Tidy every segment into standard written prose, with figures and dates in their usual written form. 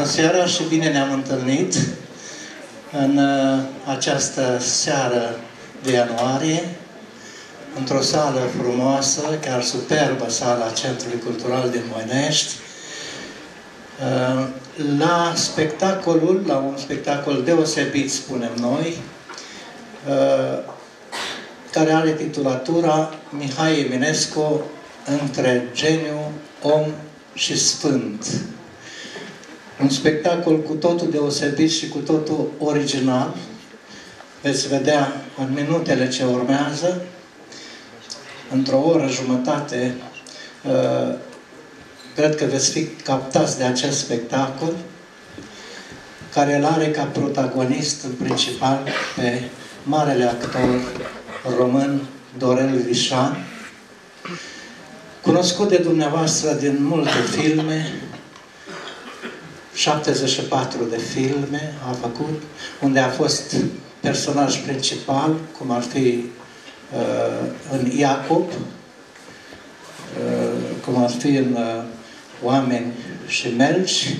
seara și bine ne-am întâlnit în această seară de ianuarie, într-o sală frumoasă, chiar superbă, sala Centrului Cultural din Moinești, la un spectacol deosebit, spunem noi, care are titulatura Mihai Eminescu, între geniu, om și sfânt. Un spectacol cu totul deosebit și cu totul original. Veți vedea în minutele ce urmează, într-o oră jumătate, cred că veți fi captați de acest spectacol, care îl are ca protagonist în principal pe marele actor român Dorel Vișan, cunoscut de dumneavoastră din multe filme, 74 de filme a făcut, unde a fost personaj principal, cum ar fi în Iacob, cum ar fi în Oameni și Melci,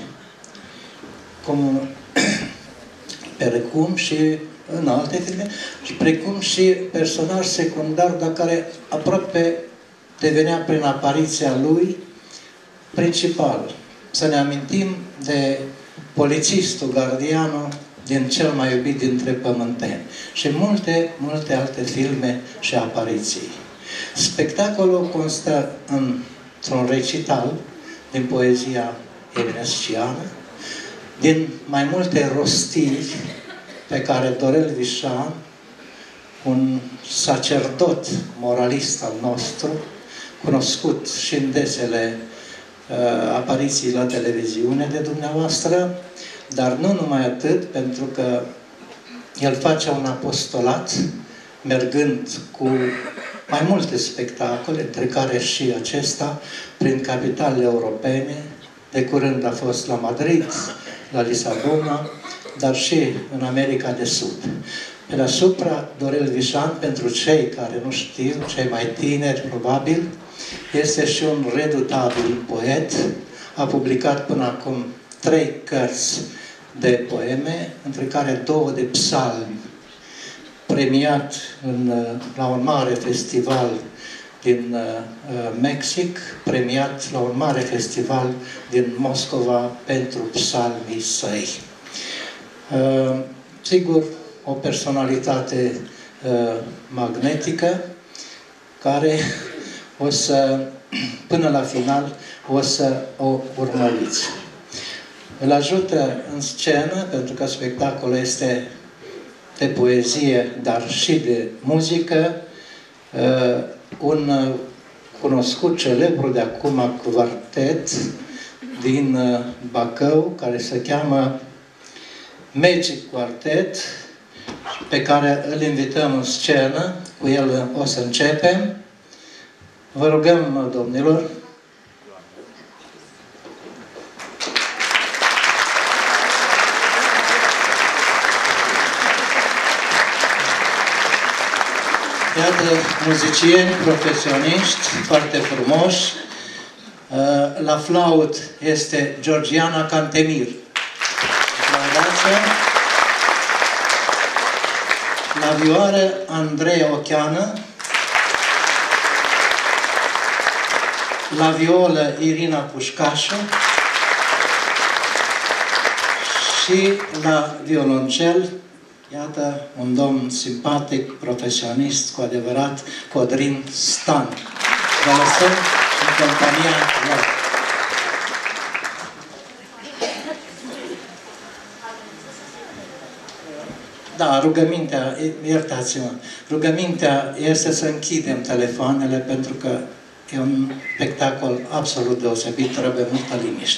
precum și în alte filme, și precum și personaj secundar, dar care aproape devenea prin apariția lui principal. Să ne amintim de polițistul, gardianul din Cel mai iubit dintre pământeni și multe, multe alte filme și apariții. Spectacolul constă într-un recital din poezia eminesciană, din mai multe rostiri pe care Dorel Vișan, un sacerdot moralist al nostru, cunoscut și în desele apariții la televiziune de dumneavoastră, dar nu numai atât, pentru că el face un apostolat, mergând cu mai multe spectacole, între care și acesta, prin capitalele europene. De curând a fost la Madrid, la Lisabona, dar și în America de Sud. Pe deasupra, Dorel Vișan, pentru cei care nu știu, cei mai tineri, probabil, este și un redutabil poet. A publicat până acum 3 cărți de poeme, între care 2 de psalmi, premiat la un mare festival din Mexic, premiat la un mare festival din Moscova pentru psalmii săi. Sigur, o personalitate magnetică, care o să, până la final, o să o urmăriți. Îl ajută în scenă, pentru că spectacolul este de poezie, dar și de muzică, un cunoscut, celebru de acum quartet din Bacău, care se cheamă Magic Quartet, pe care îl invităm în scenă. Cu el o să începem. Vă rugăm, domnilor. Iată, muzicieni profesioniști, foarte frumoși. La flaut este Georgiana Cantemir. La vioară, Andreea Ocheană. La violă, Irina Pușcașă. Și la violoncel, iată, un domn simpatic, profesionist, cu adevărat, Codrin Stan. Vă lăsăm în compania lor. Da, rugămintea, iertați-mă, rugămintea este să închidem telefoanele, pentru că e un spectacol absolut deosebit, trebuie multă liniște.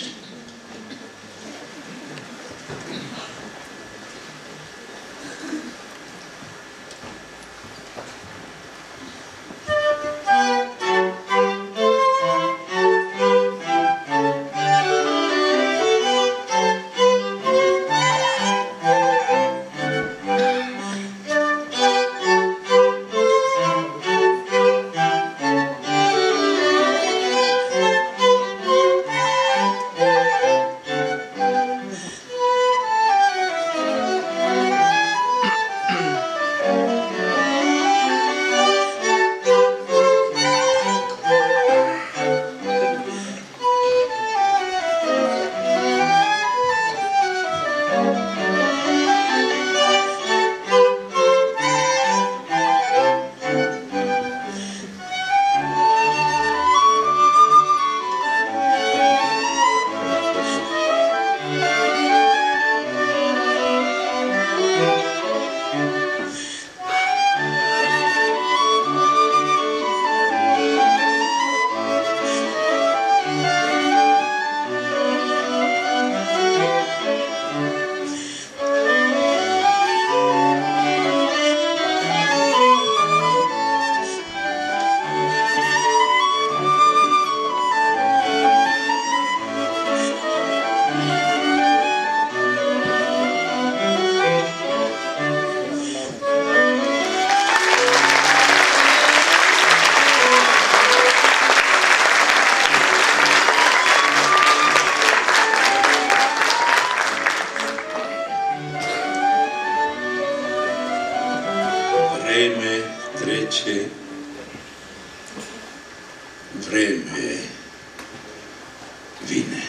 vreme vine.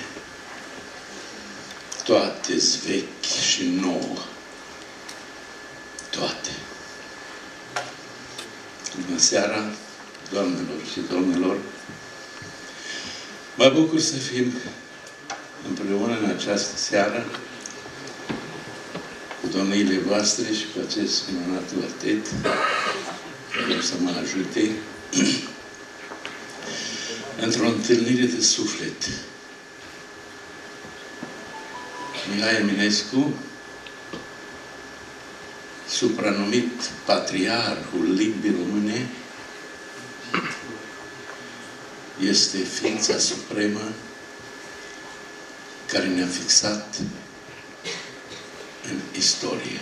Toate-s vechi și nouă. Toate. Bună seara, doamnelor și domnilor. Mă bucur să fim împreună în această seară cu domniile voastre și cu acest minunat quartet care o să mă ajute într-o întâlnire de suflet. Mihai Eminescu, supranumit Patriarhul Limbii Române, este ființa supremă care ne-a fixat în istorie.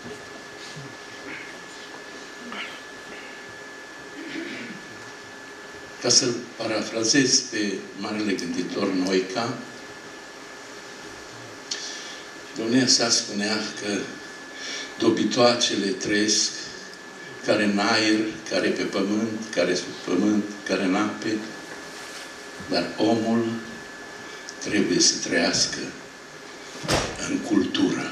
Ca să parafrazez pe marele gânditor Noica, domnia sa spunea că dobitoacele trăiesc care în aer, care pe pământ, care sub pământ, care în ape, dar omul trebuie să trăiască în cultură.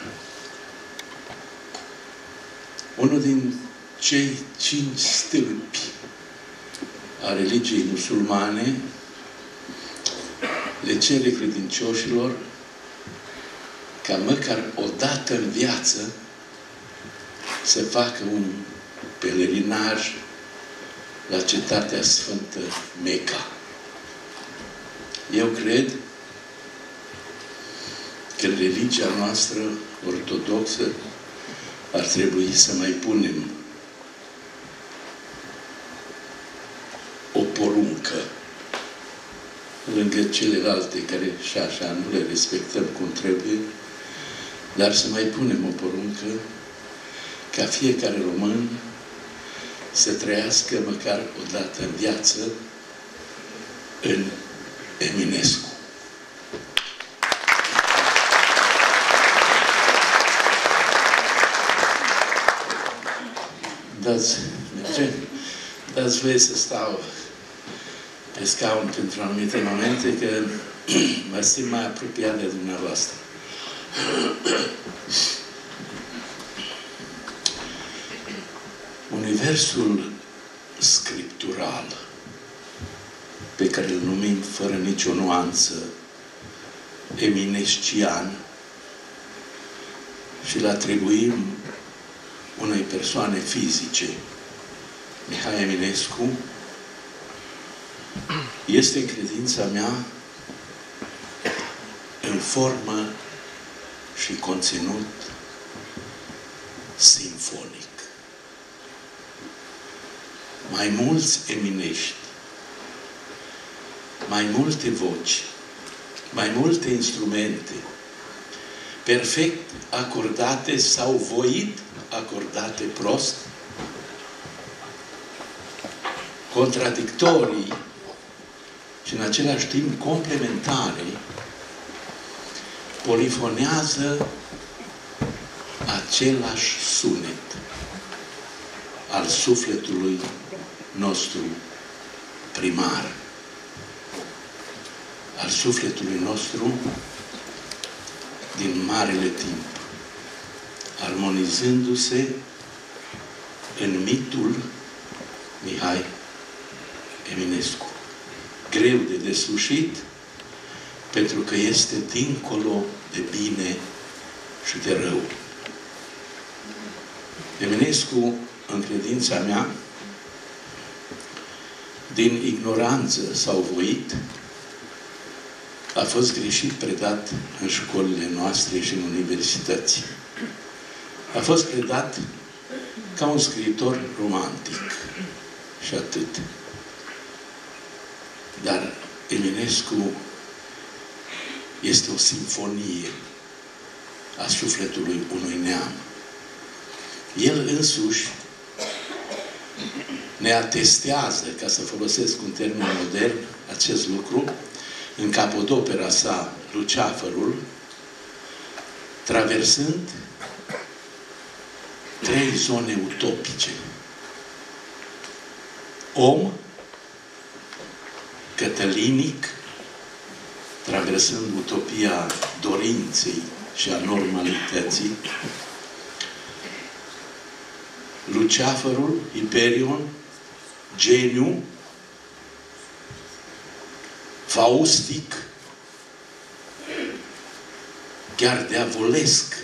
Unul din cei 5 stâlpi a religiei musulmane le cere credincioșilor ca măcar o dată în viață să facă un pelerinaj la cetatea sfântă Meca. Eu cred că în religia noastră ortodoxă ar trebui să mai punem o poruncă lângă celelalte care și așa nu le respectăm cum trebuie, dar să mai punem o poruncă ca fiecare român să trăiască măcar o dată în viață în Eminescu. Dați voie să stau pe scaun pentru anumite momente, că mă simt mai apropiat de dumneavoastră. Universul scriptural, pe care îl numim fără nicio nuanță eminescian și îl atribuim unei persoane fizice, Mihai Eminescu, este în credința mea în formă și conținut simfonic. Mai mulți eminești, mai multe voci, mai multe instrumente, perfect acordate sau voit acordate prost, contradictorii și în același timp complementare, polifonează același sunet al sufletului nostru primar, al sufletului nostru din marele timp, armonizându-se în mitul Mihai Eminescu. Greu de deslușit, pentru că este dincolo de bine și de rău. Eminescu, în credința mea, din ignoranță sau voit, a fost greșit predat în școlile noastre și în universități. A fost predat ca un scriitor romantic și atât. Dar Eminescu este o simfonie a sufletului unui neam. El însuși ne atestează, ca să folosesc un termen modern, acest lucru, în capodopera sa, Luceafărul, traversând 3 zone utopice. Om, cătălinic, traversând utopia dorinței și a normalității, Luceafărul, Hiperion, geniu, faustic, chiar diavolesc,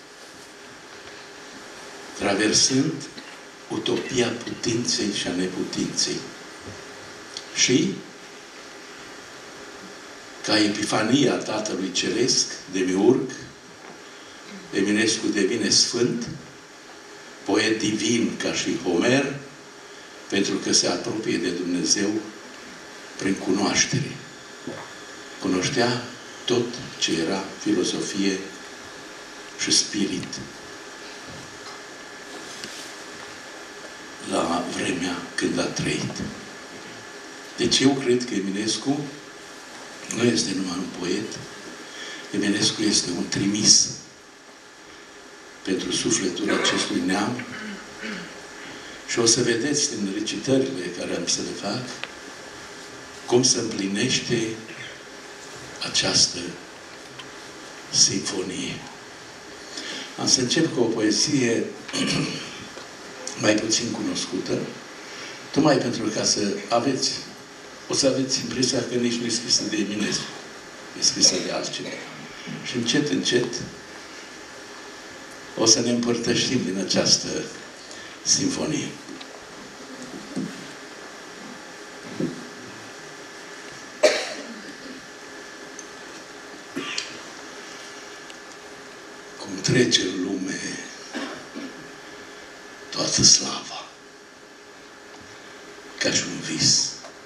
traversând utopia putinței și a neputinței. Și, ca epifania Tatălui Ceresc, demiurg, Eminescu devine sfânt, poet divin ca și Homer, pentru că se apropie de Dumnezeu prin cunoaștere. Cunoștea tot ce era filosofie și spirit la vremea când a trăit. Deci eu cred că Eminescu nu este numai un poet, Eminescu este un trimis pentru sufletul acestui neam și o să vedeți din recitările care am să le fac cum se împlinește această simfonie. Am să încep cu o poezie mai puțin cunoscută, tocmai pentru ca să aveți, o să aveți impresia că nici nu e scrisă de Eminescu, e scrisă de altcineva. Și încet, încet o să ne împărtășim din această simfonie. Cum trece în lume toată slava, ca și un vis,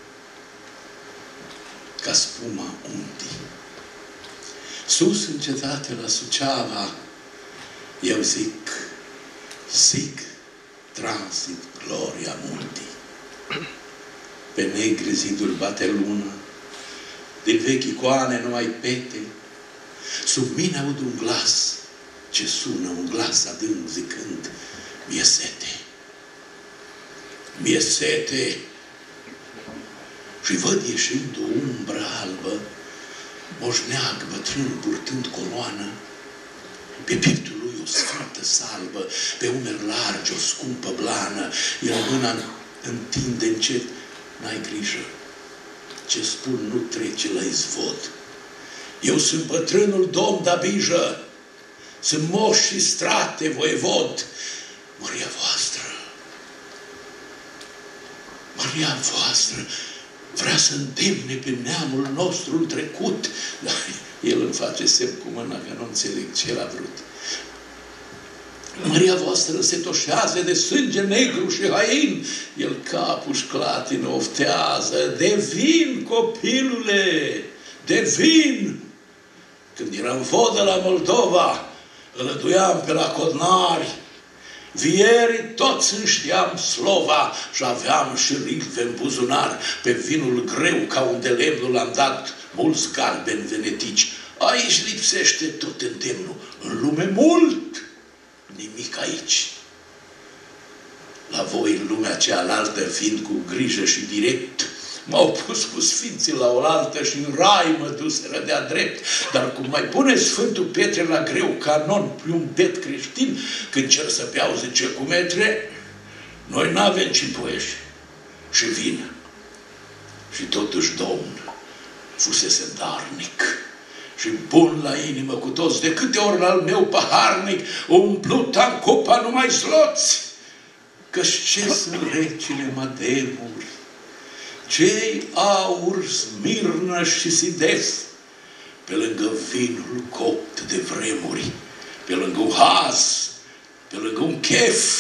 ca spuma untii. Sus în cetate la Suceava, eu zic, sic transit gloria muntii. Pe negre ziduri bate luna, din vechi icoane numai pete, sub mine aud un glas, ce sună un glas adânc zicând, mi-e sete. Mi-e sete. Și văd ieșind o umbră albă, moșneag bătrân purtând coroană, pe pieptul lui o sfântă salbă, pe umeri largi o scumpă blană, el mâna întinde încet, n-ai grijă, ce spun nu trece la izvod. Eu sunt bătrânul domn Dabijă, sunt moș și strate voievod. Măria voastră vrea să îndemne pe neamul nostru trecut, dar el îmi face semn cu mâna că nu înțeleg ce el a vrut. Măria voastră se toșează de sânge negru și hain, el capul și clatină oftează, de vin, copilule, de vin! Când eram vodă la Moldova, îlăduiam pe la codnari, vierii toți îmi știam slova și aveam și ricve în buzunar. Pe vinul greu ca un de lemnul l-am dat mulți galbeni venetici. Aici lipsește tot îndemnul. În lume mult, nimic aici. La voi în lumea cealaltă, fiind cu grijă și direct, m-au pus cu sfinții la oaltă și în rai mă duseră de-a drept. Dar cum mai pune Sfântul Petre la greu canon pe un bet creștin, când cer să beau, zice, cu metre, noi n-avem cimpoieși și vin. Și totuși Domn fusese darnic și bun la inimă cu toți, de câte ori al meu paharnic umplut am cupa numai sloți, că-și ce sunt recile mademuri, cei aur, smirnă și sidef, pe lângă vinul copt de vremuri, pe lângă un haz, pe lângă un chef.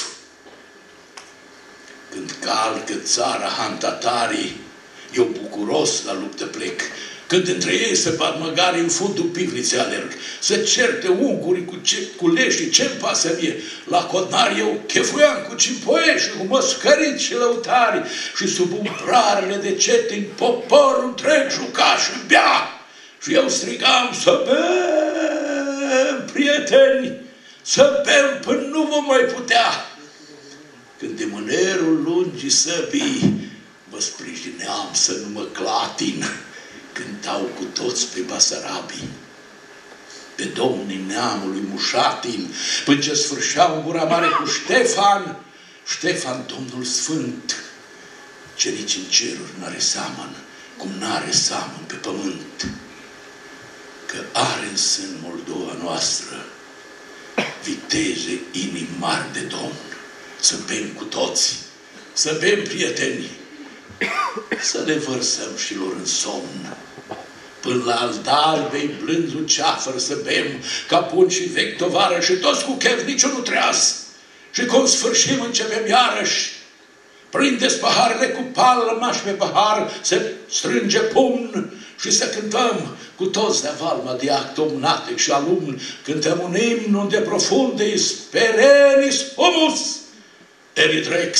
Când calcă țara hantatarii, eu bucuros la luptă plec. Când între ei se bat măgari, în fundul pivniței alerg. Se certe ungurii cu leșii, ce-mi pasă mie? La codnari eu chefuiam cu cimpoie și cu măscăriți și lăutari și sub umbrarele de cetin popor întreg juca și bea. Și eu strigam să bem, prieteni, să bem până nu vom mai putea. Când de mânerul lungii săbii vă sprijineam să nu mă clatin, cântau cu toți pe Basarabii, pe domnii neamului Mușatin, până ce sfârșeau gura mare cu Ștefan, Ștefan, Domnul Sfânt, ce nici în ceruri n-are seamăn, cum n-are seamăn pe pământ, că are în sân Moldova noastră viteze inimi mari de Domn. Să bem cu toți, să bem, prieteni, să le vărsăm și lor în somn. Până la altar bei blânzul ceafăr să bem, ca bun și vechi tovară și toți cu chef, niciunul treaz. Și cum sfârșim, începem iarăși. Prindeți paharele cu palma și pe pahar se strânge pumn și să cântăm cu toți de avalma de act omnate și alumni. Cântăm un imn unde profundis perenis humus eritrex.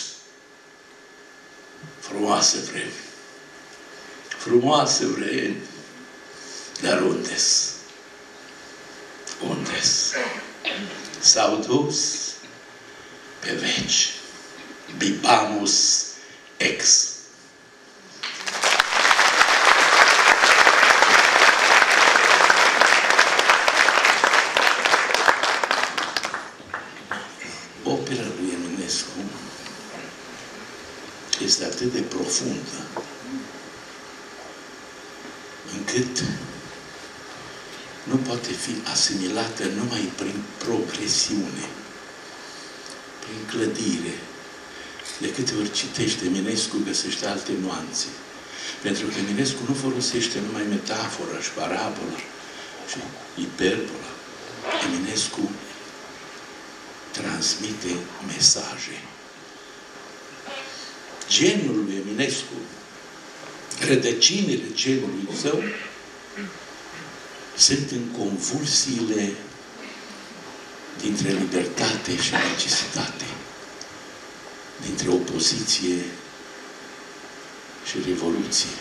Frumoase vremi, frumoase vremi, dar unde-s? Unde-s? S-au dus pe veci. Bibamus ex. Opera lui Eminescu este atât de profundă încât nu poate fi asimilată numai prin progresiune, prin clădire. De câte ori citește Eminescu, găsește alte nuanțe. Pentru că Eminescu nu folosește numai metafora și parabola și hiperbola. Eminescu transmite mesaje. Genul lui Eminescu, rădăcinile genului său, sunt în convulsiile dintre libertate și necesitate, dintre opoziție și revoluție.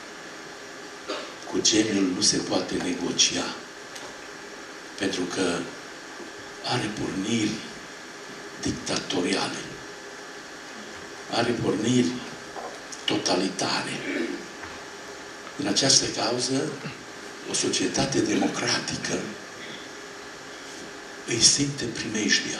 Cu genul nu se poate negocia, pentru că are porniri dictatoriale, are porniri totalitare. În această cauză, o societate democratică îi simte primejdia.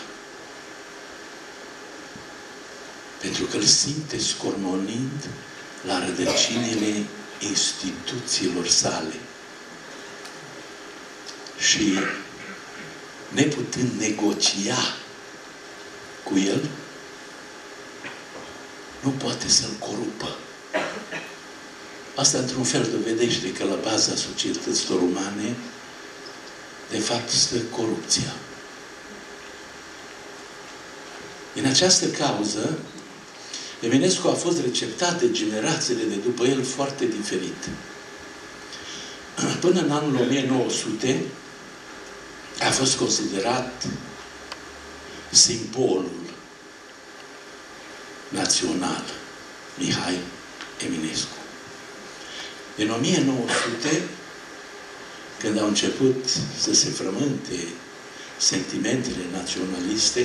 Pentru că îl simte scormonind la rădăcinile instituțiilor sale. Și neputând negocia cu el, nu poate să-l corupă. Asta, într-un fel, dovedește că la baza societăților umane, de fapt, stă corupția. Din această cauză, Eminescu a fost receptat de generațiile de după el foarte diferit. Până în anul 1900 a fost considerat simbolul național Mihai Eminescu. În 1900, când au început să se frământe sentimentele naționaliste,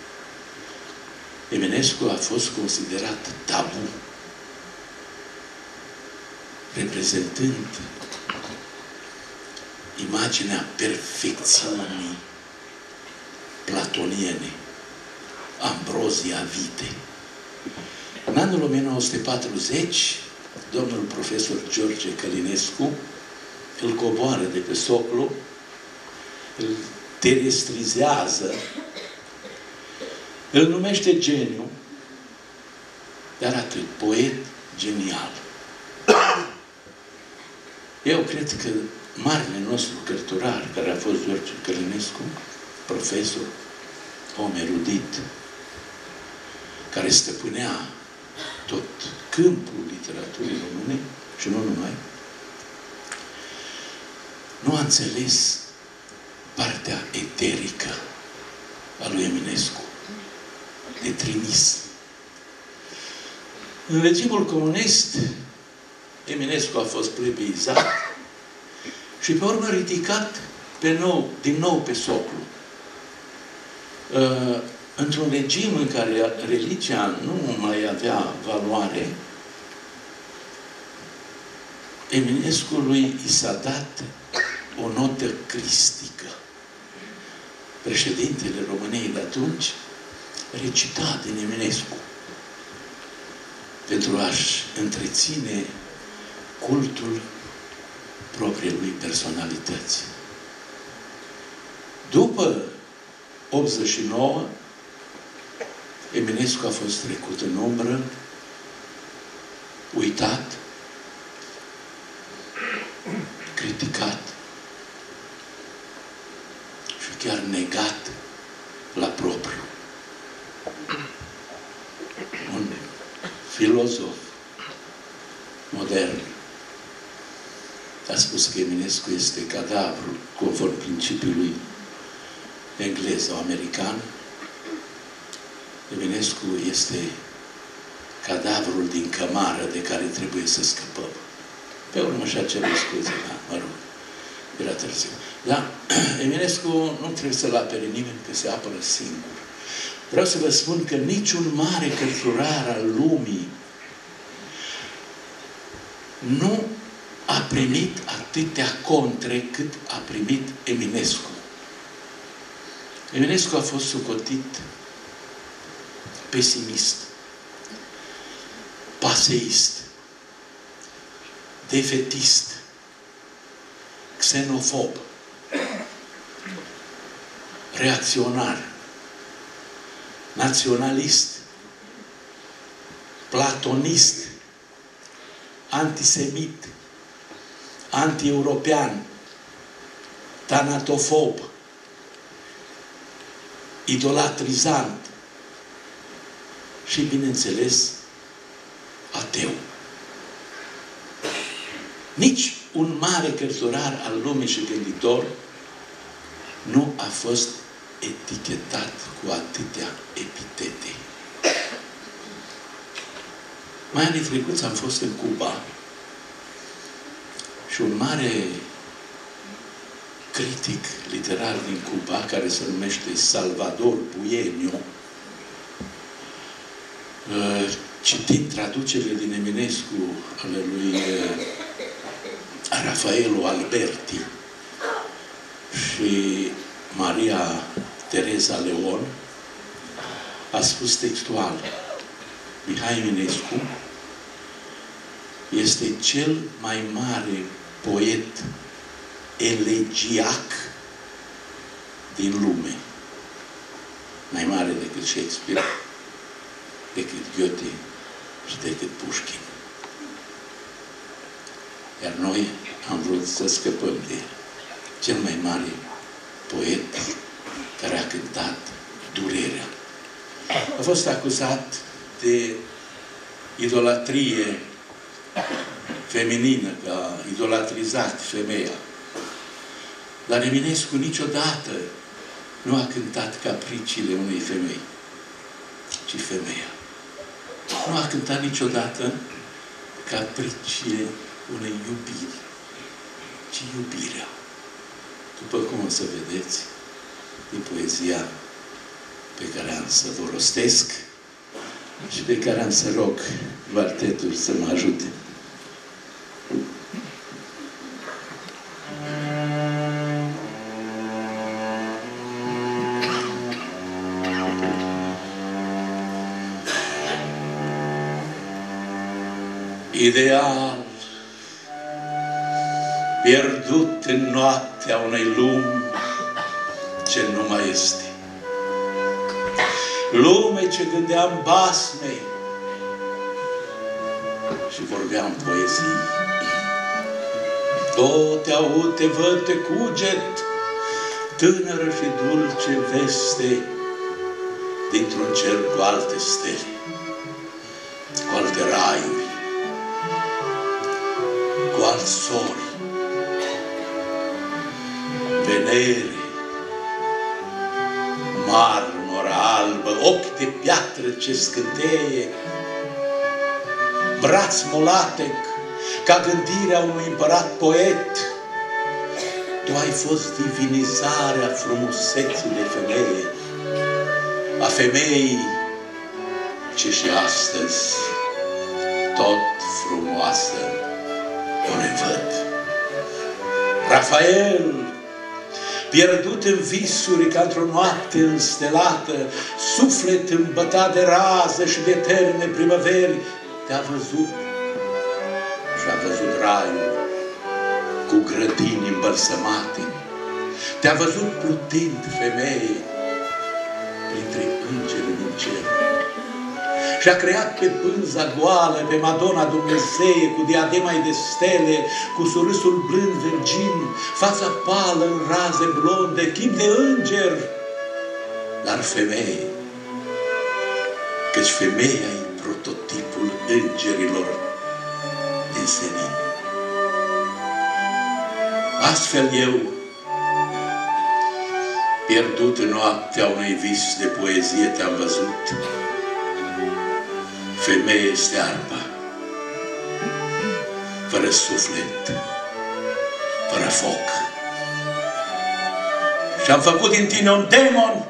Eminescu a fost considerat tabu, reprezentând imaginea perfecțiunii platoniene, Ambrozia Vitae. În anul 1940, domnul profesor George Călinescu îl coboară de pe soclu, îl terestrizează, îl numește geniu, dar atât, poet genial. Eu cred că marele nostru cărturar, care a fost George Călinescu, profesor, om erudit, care stăpânea tot câmpul literaturii române, și nu numai, nu a înțeles partea eterică a lui Eminescu, de trimis. În regimul comunist, Eminescu a fost plebeizat și pe urmă ridicat din nou pe soclu. Într-un regim în care religia nu mai avea valoare, Eminescului i s-a dat o notă cristică. Președintele României de atunci recita din Eminescu pentru a-și întreține cultul propriei personalități. După 89, Eminescu a fost trecut în umbră, uitat, criticat și chiar negat la propriu. Un filozof modern a spus că Eminescu este cadavrul, conform principiului englez sau american. Eminescu este cadavrul din cămară de care trebuie să scăpăm. Pe urmă și-a cerut scuze, dar, mă rog, era târziu. Dar Eminescu nu trebuie să-l apere nimeni, că se apără singur. Vreau să vă spun că niciun mare cărturar al lumii nu a primit atâtea contre cât a primit Eminescu. Eminescu a fost socotit pesimist, paseist, defetist, xenofob, reacționar, naționalist, platonist, antisemit, anti-european, tanatofob, idolatrizant și, bineînțeles, ateu. Nici un mare cărturar al lumii și gânditor nu a fost etichetat cu atâtea epitete. Mai anii trecuți am fost în Cuba și un mare critic literar din Cuba, care se numește Salvador Buenio, citind traducerile din Eminescu ale lui Rafaelo Alberti și Maria Teresa Leon, a spus textual: Mihai Eminescu este cel mai mare poet elegiac din lume. Mai mare decât Shakespeare, decât Goethe și decât Pușkin. Iar noi am vrut să scăpăm de el. Cel mai mare poet care a cântat durerea. A fost acuzat de idolatrie feminină, că a idolatrizat femeia. Dar Eminescu niciodată nu a cântat capriciile unei femei, ci femeia. Nu a cântat niciodată capriciile unei iubiri, ci iubirea. După cum o să vedeți din poezia pe care am să vă rostesc și pe care am să rog vartetul să mă ajute. Ideal pierdut în noaptea unei lumi ce nu mai este. Lume ce gândeam basme și vorbeam poezii. Tot te aud, te văd, te cuget, tânără și dulce veste, dintr-un cer cu alte stele, cu alte raiuri, cu alți sori, Venere, marmură albă, ochi de piatră ce scânteie, braț molatec, ca gândirea unui împărat poet. Tu ai fost divinizarea frumuseții de femeie, a femeii ce și astăzi tot frumoasă o revăd. Rafael, pierdut în visuri ca într-o noapte înstelată, suflet îmbătat de rază și de eterne primăveri, te-a văzut și-a văzut raiul cu grădini îmbălsămate. Te-a văzut plutind, femeie, printre îngeri din cer. Și-a creat pe pânza goală, pe Madonna Dumnezeie, cu diadema de stele, cu surâsul blând virgin, fața pală în raze blonde, chip de înger. Dar femeie, căci femeia e prototipul îngerilor din senin. Astfel eu, pierdut în noaptea unui vis de poezie, te-am văzut. Femeie este arpa, fără suflet, fără foc. Și-am făcut din tine un demon,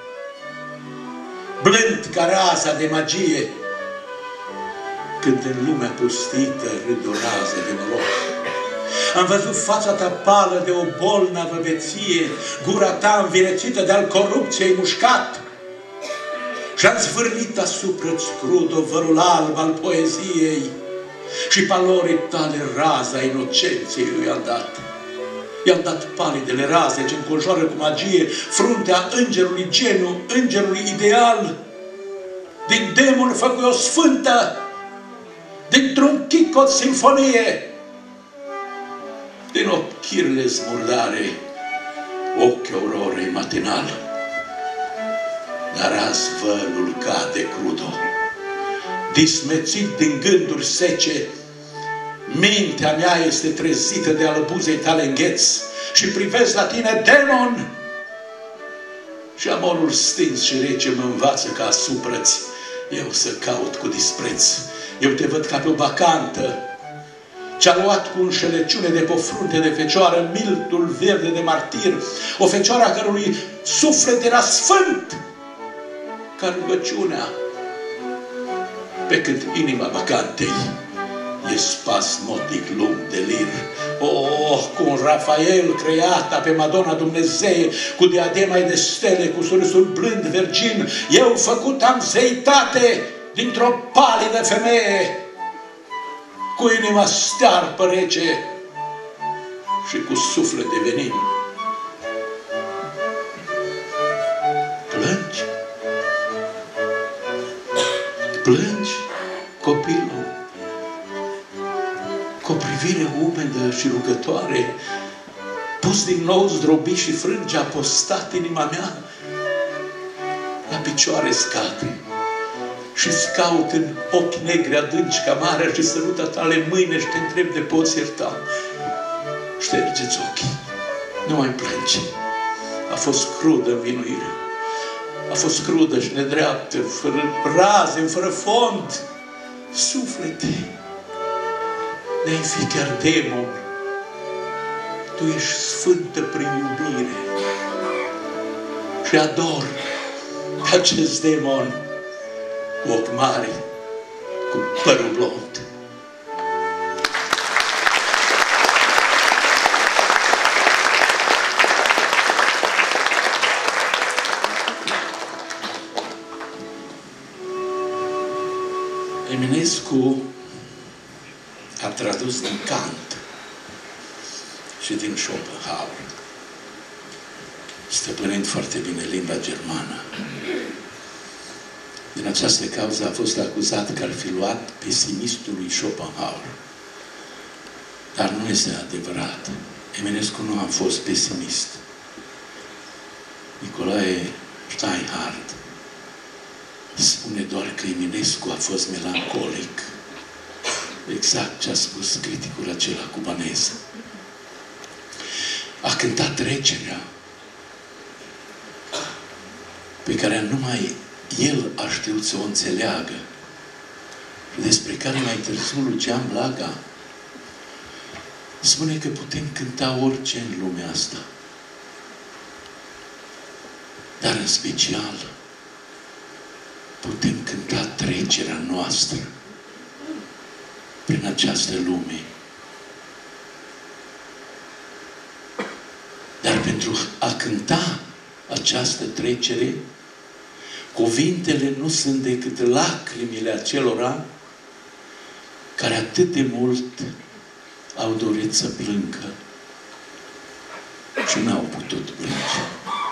blând ca raza de magie, când în lumea pustită râd o rază de noroc. Am văzut fața ta pală de o bolnavă veție, gura ta învinețită de-al corupției mușcat. Și-am zvârlit asupra-ți crud ovărul alb al poeziei și palorii tale raza inocenței i-am dat. I-am dat palidele raze ce înconjoară cu magie fruntea îngerului geniu, îngerului ideal. Din demon făcui o sfântă, dintr-un chicot sinfonie, din ochirile zmurdare, ochi aurorei matinal. Dar azi vălul cade crudo, dismețit din gânduri sece, mintea mea este trezită de albuzei tale îngheț și privesc la tine, demon! Și amorul stins și rece mă învață ca asupra-ți eu să caut cu dispreț. Eu te văd ca pe o bacantă ce-a luat cu înșelăciune de pe o frunte de fecioară miltul verde de martir, o fecioară a cărui suflet era sfânt ca rugăciunea, pe când inima bacantei e spasmodic lung de lir. Oh, cu un Rafael creata pe Madonna Dumnezeie, cu diadema de stele, cu surâsul blând virgin, eu făcut am zeitate dintr-o palidă femeie, cu inima stearpă rece și cu suflet de venin. Plângi? Plângi, copilul, cu o privire umedă și rugătoare, pus din nou zdrobit și frânge apostat inima mea, la picioare scade și-ți caut în ochi negri adânci ca marea și sărută tale mâine și te întreb de poți ierta. Ștergeți ochii, nu mai plânge. A fost crudă învinuirea. A fost crudă și nedreaptă, fără raze, fără fond. Suflete, de-ai fi chiar demon, tu ești sfântă prin iubire și ador pe acest demon cu ochi mari, cu părul blond. Eminescu a tradus din Kant și din Schopenhauer, stăpânind foarte bine limba germană. Din această cauză a fost acuzat că ar fi luat pesimistul lui Schopenhauer. Dar nu este adevărat. Eminescu nu a fost pesimist. Nicolae Steinhardt spune doar că Eminescu a fost melancolic. Exact ce a spus criticul acela cubanez. A cântat trecerea pe care numai el a știut să o înțeleagă și despre care mai târziu Lucian Blaga spune că putem cânta orice în lumea asta, dar în special putem cânta trecerea noastră prin această lume Pentru a cânta această trecere, cuvintele nu sunt decât lacrimile acelora care atât de mult au dorit să plângă și n-au putut plânge.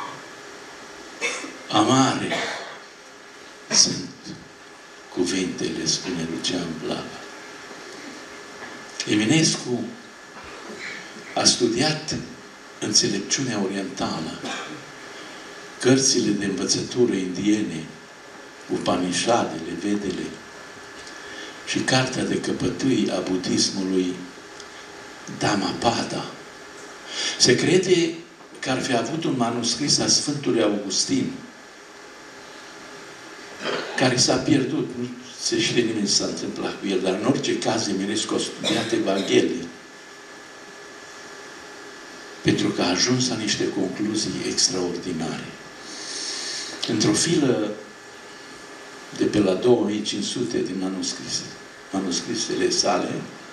Amare sunt cuvintele, spune Lucian Blava. Eminescu a studiat înțelepciunea orientală, cărțile de învățătură indiene, Upanishadele, Vedele și cartea de căpătâi a budismului Dhammapada. Se crede că ar fi avut un manuscris a Sfântului Augustin, care s-a pierdut. Nu se știe nimeni ce s-a întâmplat cu el, dar în orice caz Eminescu a studiat Evanghelia. Pentru că a ajuns la niște concluzii extraordinare. Într-o filă de pe la 2500 din manuscrisele sale,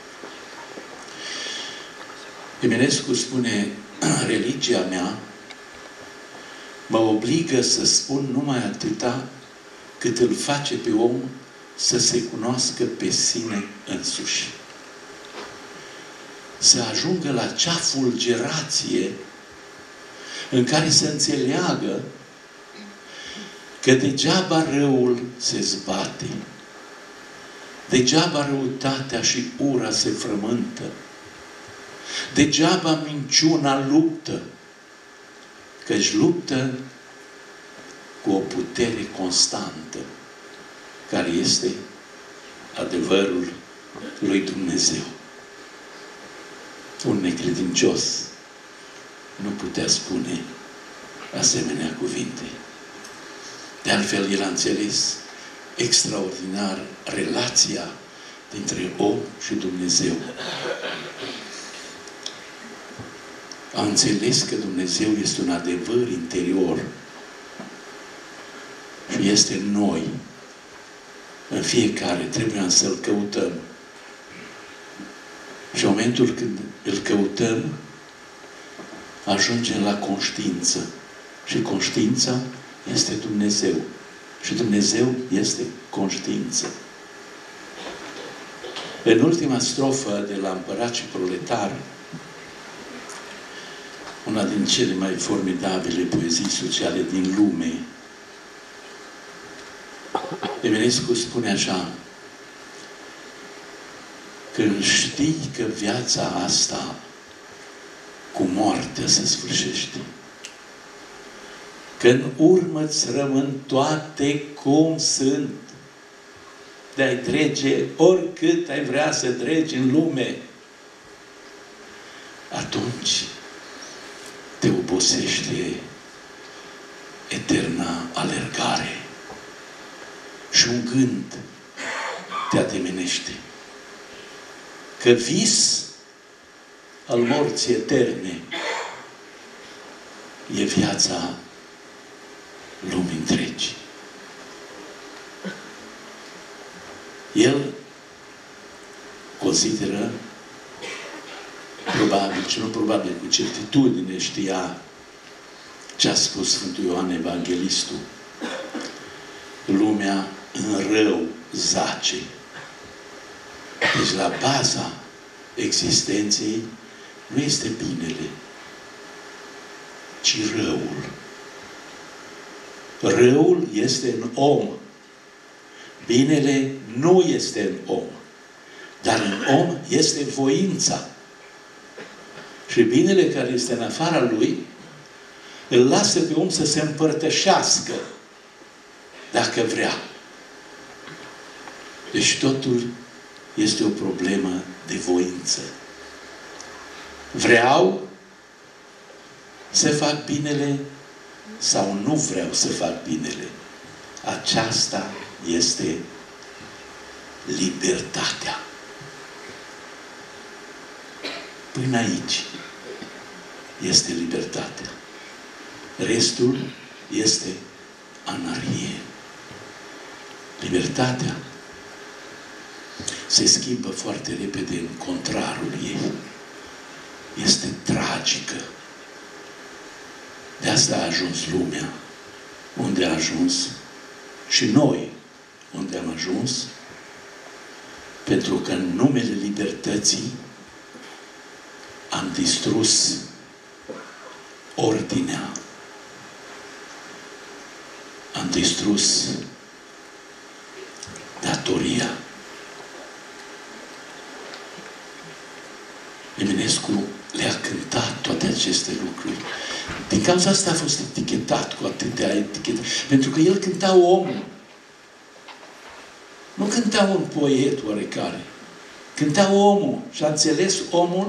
Eminescu spune: religia mea mă obligă să spun numai atâta cât îl face pe om să se cunoască pe sine însuși. Să ajungă la acea fulgerație în care să înțeleagă că degeaba răul se zbate, degeaba răutatea și ura se frământă, degeaba minciuna luptă, că-și luptă cu o putere constantă, care este adevărul lui Dumnezeu. Un necredincios nu putea spune asemenea cuvinte. De altfel, el a înțeles extraordinar relația dintre om și Dumnezeu. A înțeles că Dumnezeu este un adevăr interior și este în noi. În fiecare trebuie să-L căutăm. Și în momentul când îl căutăm, ajungem la conștiință. Și conștiința este Dumnezeu. Și Dumnezeu este conștiință. În ultima strofă de la Împărat și Proletar, una din cele mai formidabile poezii sociale din lume, Eminescu spune așa: când știi că viața asta cu moartea se sfârșește, că în urmă îți rămân toate cum sunt, de-ai trece oricât ai vrea să treci în lume, atunci te obosește eterna alergare și un gând te ademenește. Că vis al morții eterne e viața lumii întregi. El consideră, probabil, și nu probabil, cu certitudine știa ce a spus Sfântul Ioan Evanghelistul: lumea în rău zace. Deci la baza existenței nu este binele, ci răul. Răul este în om. Binele nu este în om. Dar în om este voința. Și binele care este în afara lui îl lasă pe om să se împărtășească dacă vrea. Deci totul este o problemă de voință. Vreau să fac binele sau nu vreau să fac binele. Aceasta este libertatea. Până aici este libertatea. Restul este anarhie. Libertatea se schimbă foarte repede în contrarul ei. Este tragică. asta a ajuns lumea, unde a ajuns, și noi, unde am ajuns, pentru că în numele libertății am distrus ordinea. Am distrus datoria. Eminescu le-a cântat toate aceste lucruri. Din cauza asta a fost etichetat cu atâtea etichete. Pentru că el cânta omul. Nu cânta un poet oarecare. Cânta omul. Și a înțeles omul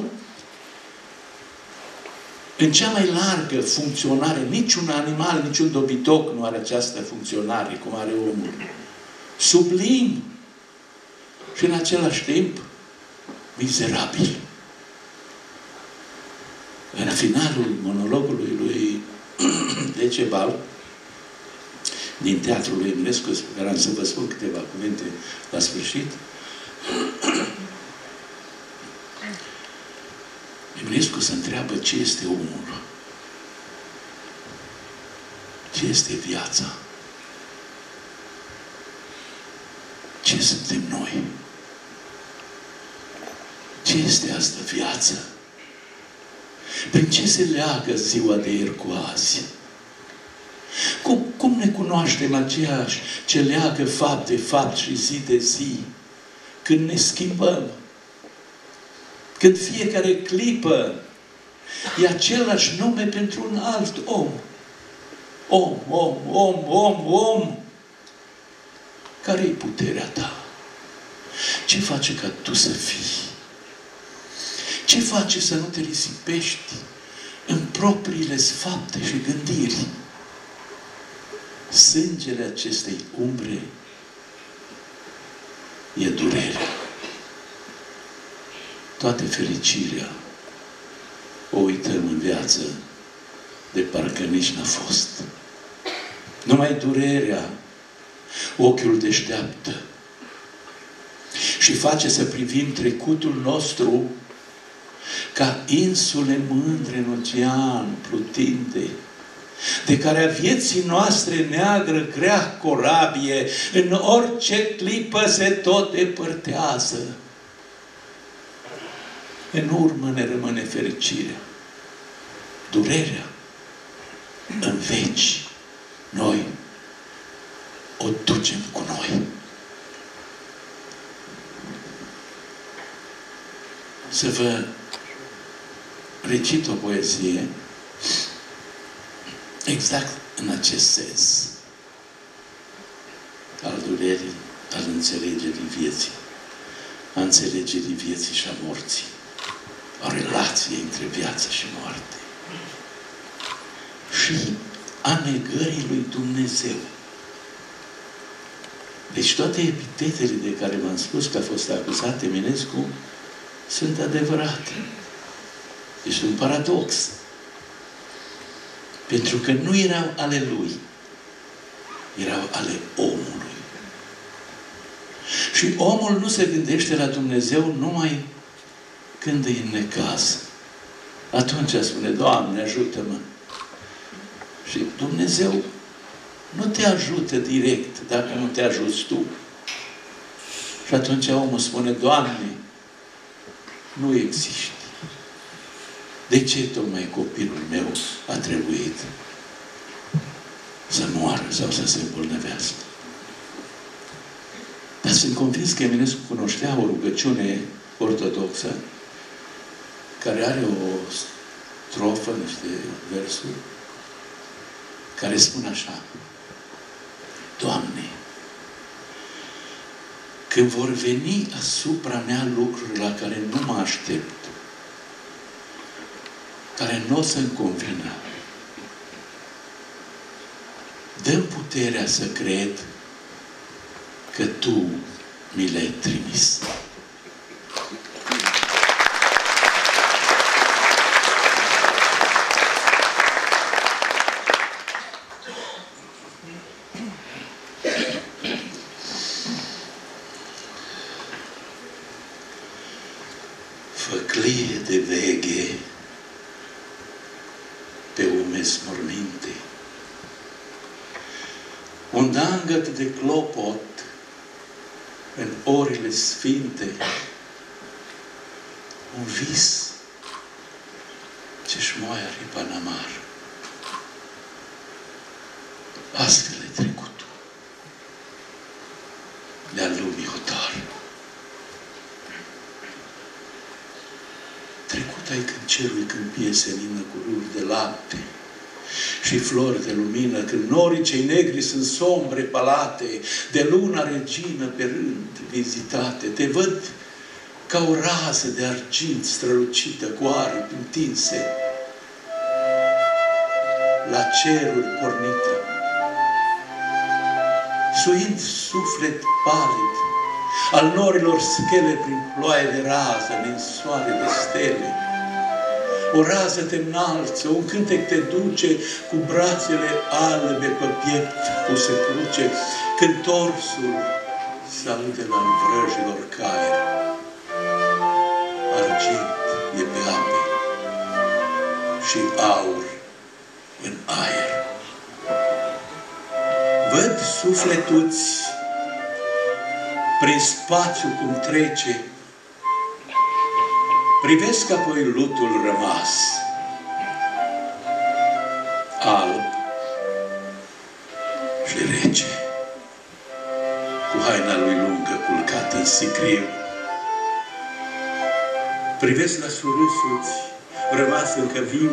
în cea mai largă funcționare. Niciun animal, niciun dobitoc nu are această funcționare cum are omul. Sublim și în același timp mizerabil. În finalul monologului lui Decebal, din teatrul lui Eminescu, pe care am să vă spun câteva cuvinte la sfârșit, Eminescu se întreabă ce este omul, ce este viața, ce suntem noi, ce este asta viață, prin ce se leagă ziua de ieri cu azi. Cum ne cunoaștem aceeași ce leagă fapt de fapt și zi de zi? Când ne schimbăm. Când fiecare clipă e același nume pentru un alt om. Om. Care-i puterea ta? Ce face ca tu să fii? Ce face să nu te risipești în propriile fapte și gândiri? Sângele acestei umbre e durerea. Toată fericirea o uităm în viață, de parcă nici n-a fost. Numai durerea ochiul deșteaptă și face să privim trecutul nostru ca insule mândre în ocean plutinde, de care a vieții noastre neagră grea corabie în orice clipă se tot depărtează. În urmă ne rămâne fericirea, durerea. În veci noi o ducem cu noi. Să vă recit o poezie exact în acest sens al durerii, al înțelegerii vieții, a înțelegerii vieții și a morții, a relației între viață și moarte și a negării lui Dumnezeu. Deci toate epitetele de care v-am spus că a fost acuzat Eminescu sunt adevărate. Este un paradox. Pentru că nu erau ale lui, erau ale omului. Și omul nu se gândește la Dumnezeu numai când e în necaz. Atunci spune, Doamne, ajută-mă. Și Dumnezeu nu te ajută direct dacă nu te ajuți tu. Și atunci omul spune, Doamne, nu existi. De ce tocmai copilul meu a trebuit să moară sau să se îmbolnăvească? Dar sunt convins că Eminescu cunoștea o rugăciune ortodoxă care are o strofă, niște versuri, care spun așa: Doamne, când vor veni asupra mea lucruri la care nu mă aștept, care nu o să-mi convină, dă-mi puterea să cred că Tu mi le-ai trimis. Făclie de veghe pe umeri numesc morminte. Un dangăt de clopot în orele sfinte, un vis ce-și moaia ripa în amar. Astfel e trecutul de-a lumii hotar. Trecut ai când cerul câmpie senină cu ruri de lapte și flori de lumină, când norii cei negri sunt sombre palate, de luna regină pe rând vizitate. Te văd ca o rază de argint strălucită cu aripi întinse la ceruri pornite, suind suflet palid al norilor schele prin ploaie de rază, din soare de stele. O rază te înalță, un cântec te duce cu brațele albe pe piept puse cruce, când torsul se aude la vrăjilor caie. Argint e pe ape și aur în aer. Văd sufletuți prin spațiu cum trece, privesc apoi lutul rămas, alb și rece, cu haina lui lungă culcată în sicriu. Privesc la surâsuți rămas încă viu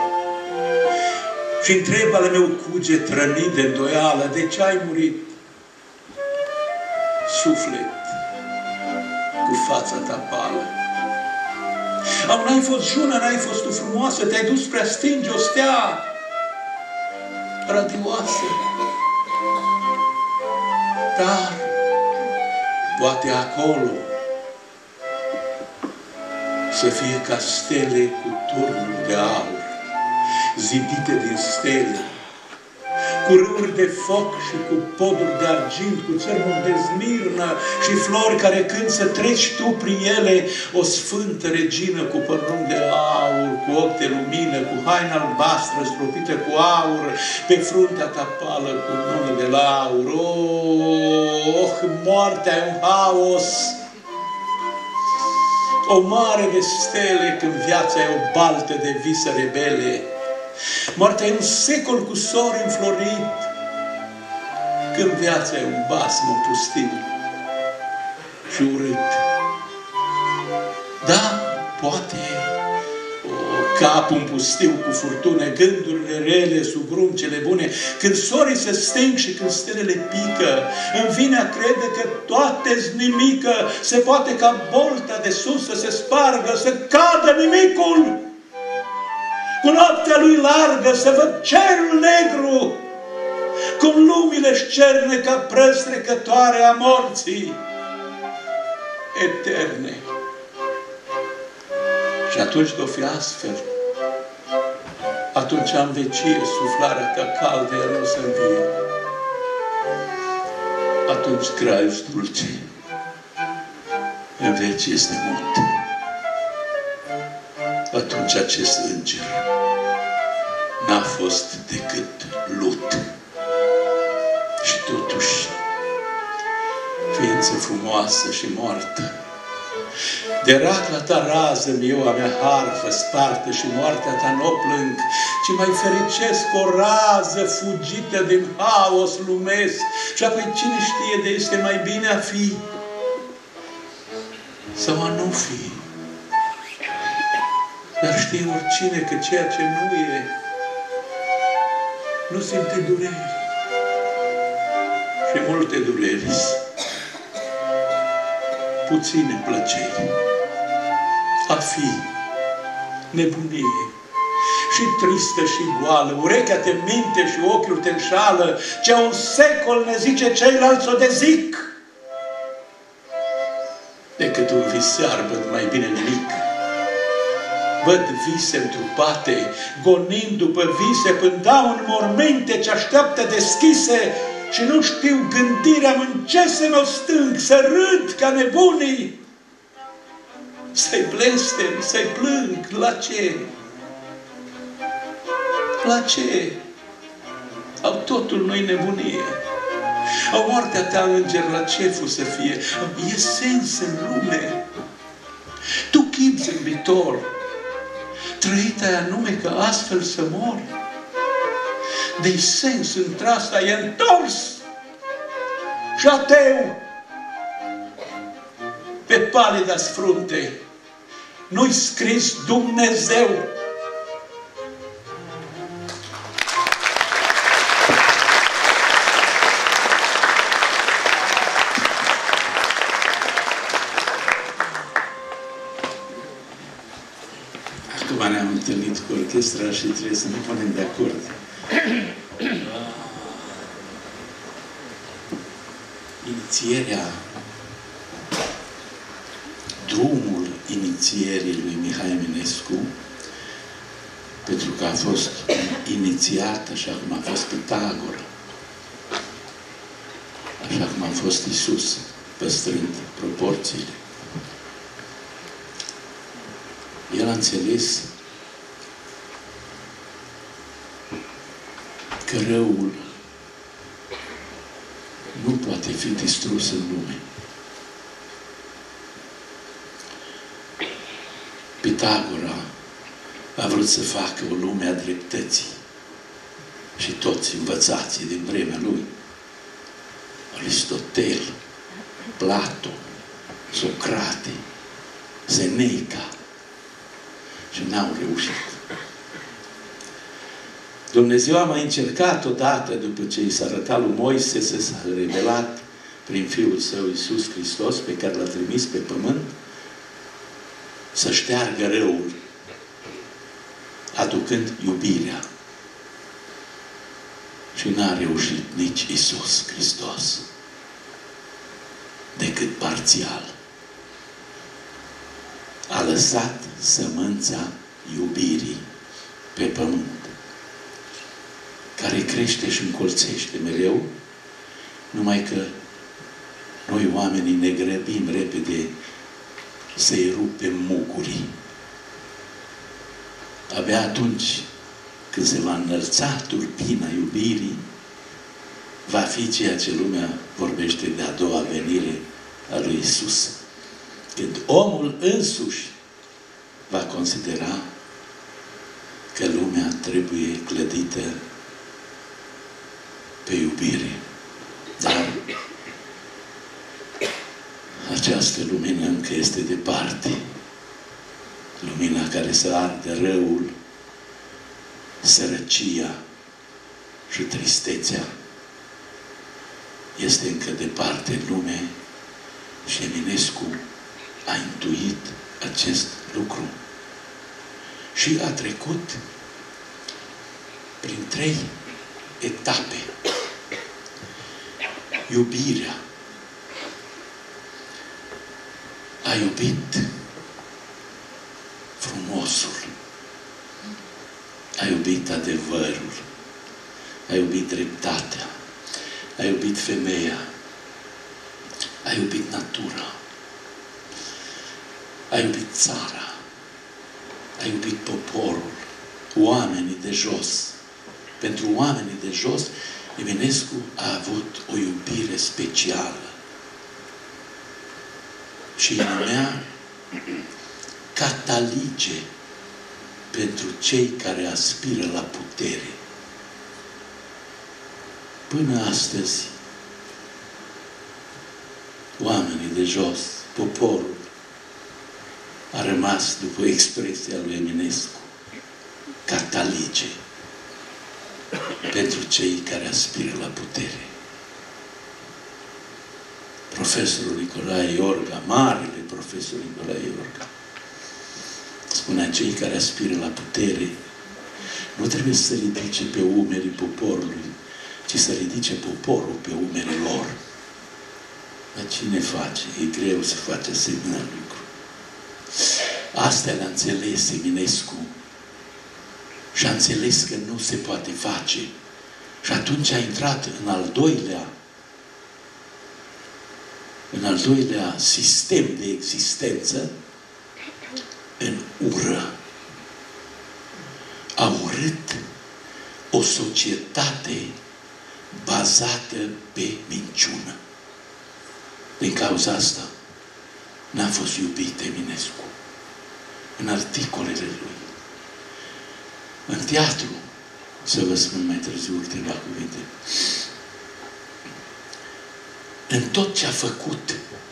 și întreb ale meu cuget rănit de îndoială, de ce ai murit? Suflet cu fața ta pală. Au, n-ai fost jună, n-ai fost tu frumoasă, te-ai dus spre a stinge o stea radioasă. Dar poate acolo să fie ca stele cu turnuri de aur, zidite din stele, cu râuri de foc și cu poduri de argint, cu țărmuri de smirnă și flori care când să treci tu prin ele, o sfântă regină cu pământ de aur, cu ochi de lumină, cu haina albastră stropită cu aur, pe fruntea ta pală cu mână de laur. Oh, moartea e un haos, o mare de stele, când viața e o baltă de vise rebele. Moartea e un secol cu sori înflorit, când viața e un basm pustiu și urât. Da, poate capul pustiu cu furtune, gândurile rele sub gruncele bune, când sorii se sting și când stelele pică, îmi vine a crede că toate-s nimică, se poate ca bolta de sus să se spargă, să cadă nimicul. Cu noaptea lui largă să văd cerul negru, cum lumile-și cerne ca prăzi trecătoare a morții eterne. Și atunci de-o fi astfel, atunci am vecie suflarea ca caldă, iar nu să învie. Atunci graiul dulce, în veci este mult. Atunci acest înger n-a fost decât lut. Și totuși, ființă frumoasă și moartă, de racla ta rază-mi eu a mea harfă spartă și moartea ta n-o plâng, ci mai fericesc o rază fugită din haos lumesc. Și apoi cine știe de este mai bine a fi sau a nu fi. Dar știe oricine că ceea ce nu e, nu simte dureri. Și multe dureri, puține plăceri. A fi, nebunie, și tristă și goală, urechea te minte și ochiul te înșală, ce un secol ne zice ceilalți o de zic. Decât un vis searbă, mai bine nimic. Văd vise întrupate, gonind după vise, până dau în morminte ce așteaptă deschise și nu știu gândirea în ce să mă stâng, să râd ca nebunii, să-i blestem, să-i plâng, la ce? La ce? Au totul noi nebunie. Au moartea ta, înger, la ce fu să fie? E sens în lume. Tu, chip zâmbitor, trăit ai anume că astfel să mori. De sens într-asta e întors și ateu pe palida frunte nu-i scris Dumnezeu. Acum ne-am întâlnit cu orchestra și trebuie să ne punem de acord. Inițierea, drumul inițierii lui Mihai Eminescu, pentru că a fost inițiat așa cum a fost Pitagora, așa cum a fost Iisus, păstrând proporțiile. El a înțeles că răul nu poate fi distrus în lume. Pitagora a vrut să facă o lume a dreptății și toți învățații din vremea lui, Aristotel, Platon, Socrate, Seneca, și n-au reușit. Dumnezeu a mai încercat odată, după ce i s-a arătat lui Moise, să s-a revelat prin Fiul Său Iisus Hristos, pe care l-a trimis pe pământ, să șteargă răul, aducând iubirea. Și n-a reușit nici Iisus Hristos, decât parțial. A lăsat sămânța iubirii pe pământ, care crește și încolțește mereu, numai că noi oamenii ne grăbim repede să-i rupem mugurii. Abia atunci când se va înălța turbina iubirii, va fi ceea ce lumea vorbește de a doua venire a lui Iisus. Când omul însuși va considera că lumea trebuie clădită pe iubire. Dar această lumină încă este departe. Lumina care să ardă răul, sărăcia și tristețea este încă departe în lume și Eminescu a intuit acest lucru și a trecut prin 3 etape. Iubirea. A iubit frumosul. A iubit adevărul. A iubit dreptatea. A iubit femeia. A iubit natura. A iubit țara. A iubit poporul. Oamenii de jos. Pentru oamenii de jos, Eminescu a avut o iubire specială. Și îi numea catalige pentru cei care aspiră la putere. Până astăzi, oamenii de jos, poporul, a rămas, după expresia lui Eminescu, catalige pentru cei care aspiră la putere. Profesorul Nicolae Iorga, marele profesor Nicolae Iorga, spunea: cei care aspiră la putere nu trebuie să se ridice pe umerii poporului, ci să ridice poporul pe umerii lor. Dar cine face? E greu să face asemenea lucru. Astea le-a înțeles Eminescu și a înțeles că nu se poate face. Și atunci a intrat în al doilea sistem de existență, în ură. A urât o societate bazată pe minciună. Din cauza asta n-a fost iubit Eminescu în articolele lui. În teatru, să vă spun mai târziu câteva cuvinte, în tot ce a făcut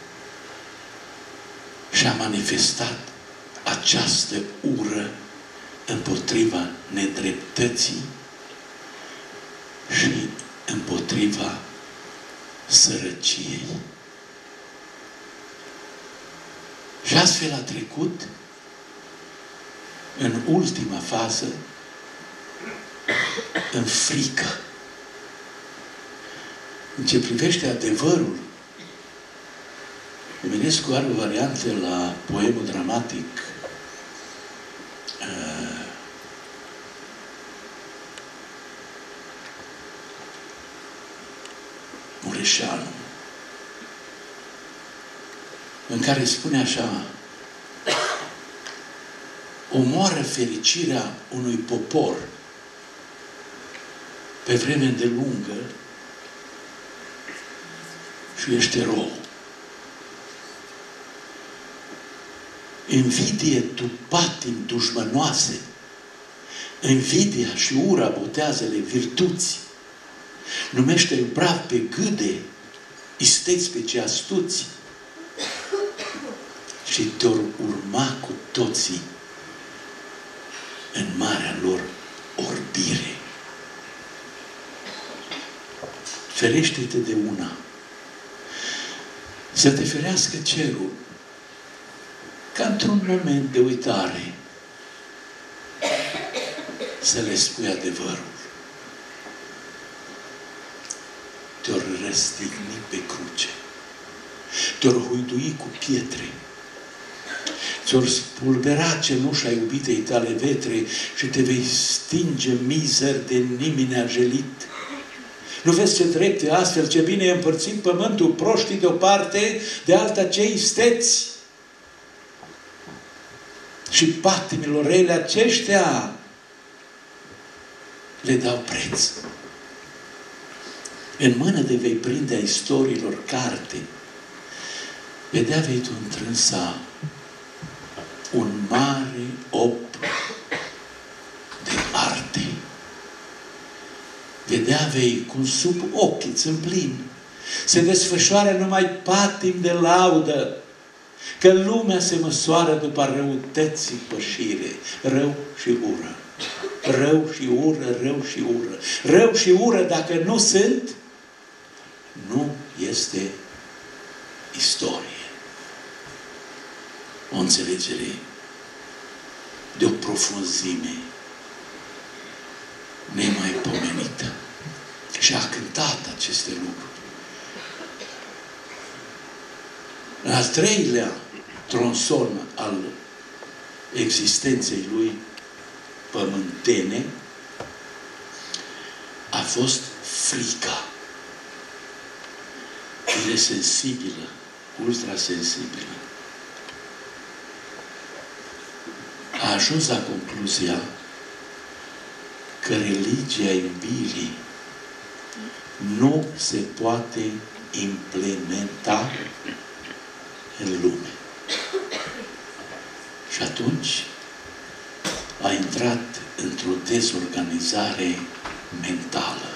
și-a manifestat această ură împotriva nedreptății și împotriva sărăciei. Și astfel a trecut în ultima fază în frică. În ce privește adevărul, Eminescu are o variantă la poemul dramatic Mureșanu, în care spune așa: omoară fericirea unui popor pe vreme îndelungă și ești erou. Invidie tu patim dușmănoase, invidia și ura botează-le virtuți, numește-l brav pe gâde, isteți pe cei astuți și te-or urma cu toții în marea lor orbire. Ferește-te de una, să te ferească cerul, ca într-un moment de uitare să le spui adevărul. Te-or răstigni pe cruce, te-or huidui cu pietre, ți-or spulbera cenușa iubitei tale vetre și te vei stinge mizer de nimeni agelit. Nu vezi ce drept e astfel, ce bine e împărțit pământul, proștii de o parte, de alta cei isteți. Și patimilor rele aceștia le dau preț. În mână de vei prinde a istoriilor carte, vedea vei tu întrânsa un mare op de arte. Vedea vei cum sub ochii îți împlin se desfășoară numai patim de laudă, că lumea se măsoară după răutății pășire, rău și ură. Rău și ură, rău și ură. Rău și ură, dacă nu sunt, nu este istorie. O înțelegere de o profunzime nemaipomenită. Și a cântat aceste lucruri. În al treilea tronson al existenței lui pământene a fost frica. El e sensibilă, ultrasensibilă. A ajuns la concluzia că religia iubirii nu se poate implementa în lume. Și atunci a intrat într-o dezorganizare mentală.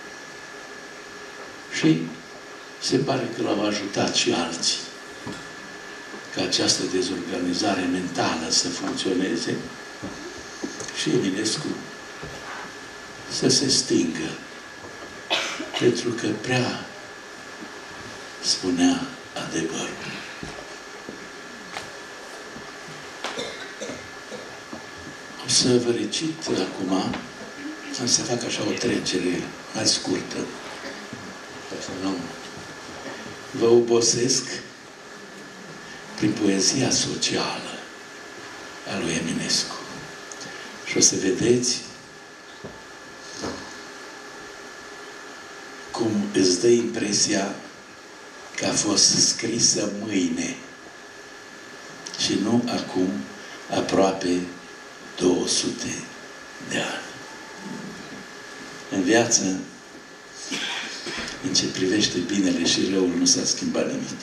Și se pare că l-au ajutat și alții ca această dezorganizare mentală să funcționeze și Eminescu să se stingă, pentru că prea spunea adevărul. O să vă recit acum, am să fac așa o trecere mai scurtă, ca să nu vă obosesc, prin poezia socială a lui Eminescu. Și o să vedeți cum îți dă impresia că a fost scrisă mâine și nu acum aproape 200 de ani. În viață, în ce privește binele și răul, nu s-a schimbat nimic.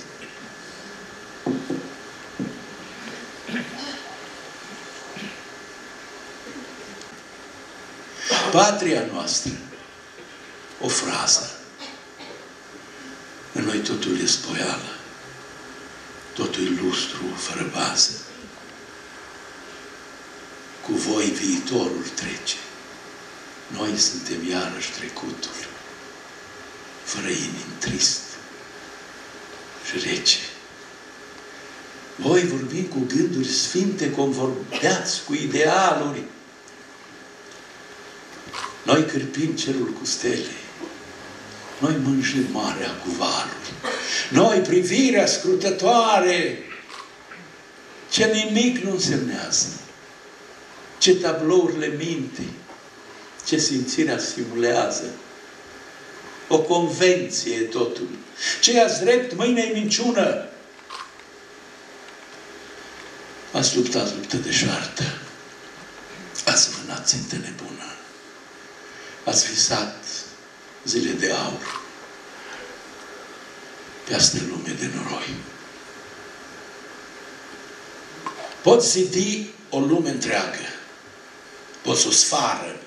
Patria noastră, o frază. În noi totul e spoială. Totul e lustru, fără bază. Cu voi viitorul trece. Noi suntem iarăși trecutul. Fără inimi, trist și rece. Voi vorbim cu gânduri sfinte, convorbeați cu idealuri. Noi cârpim cerul cu stele. Noi mânjim marea cu valuri. Noi privirea scrutătoare. Ce nimic nu însemnează. Ce tablourile minte. Ce simțirea simulează. O convenție e totul. Ce ați drept, mâine-i minciună. Ați luptat luptă deșartă. Ați vânat țintă nebună. Ați visat zile de aur pe astă lume de noroi. Poți zidi o lume întreagă. Poți o sfară.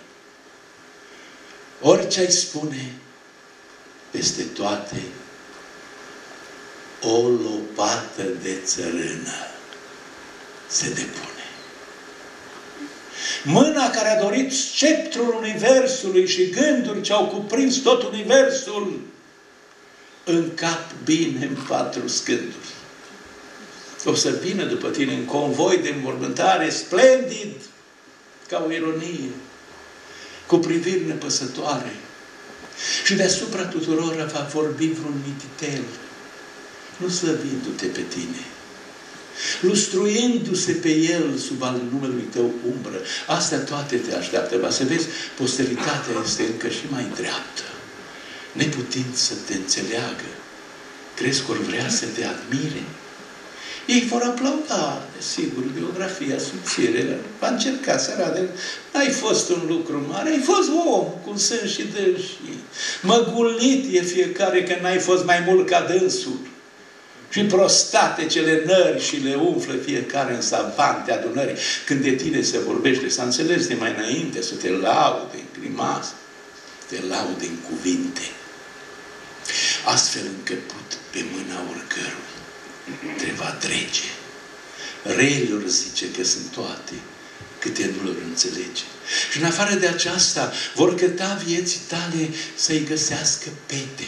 Orice ai spune, peste toate, o lopată de țărână se depune. Mâna care a dorit sceptrul Universului și gânduri ce au cuprins tot Universul, în cap bine în 4 scânduri. O să vină după tine în convoi de înmormântare splendid, ca o ironie, cu priviri nepăsătoare. Și deasupra tuturora va vorbi vreun mititel, nu slăbindu-te pe tine, lustruindu-se pe el sub al numelui tău umbră. Astea toate te așteaptă. Va să vezi, posteritatea este încă și mai dreaptă. Neputind să te înțeleagă, crezi că or vrea să te admire? Ei vor aplauda, desigur, biografia subțire. Va încerca să arate. N-ai fost un lucru mare, ai fost om, cu sân și dânsii. Măgulit e fiecare că n-ai fost mai mult ca dânsul. Și prostate cele nări și le umflă fiecare în savante adunării. Când de tine se vorbește, s-a înțeles de mai înainte, să te laude în grimasă, să te laude în cuvinte. Astfel încăput pe mâna oricărui te va trece. Relor zice că sunt toate, câte nu lor înțelege. Și în afară de aceasta, vor căta vieții tale să-i găsească pete.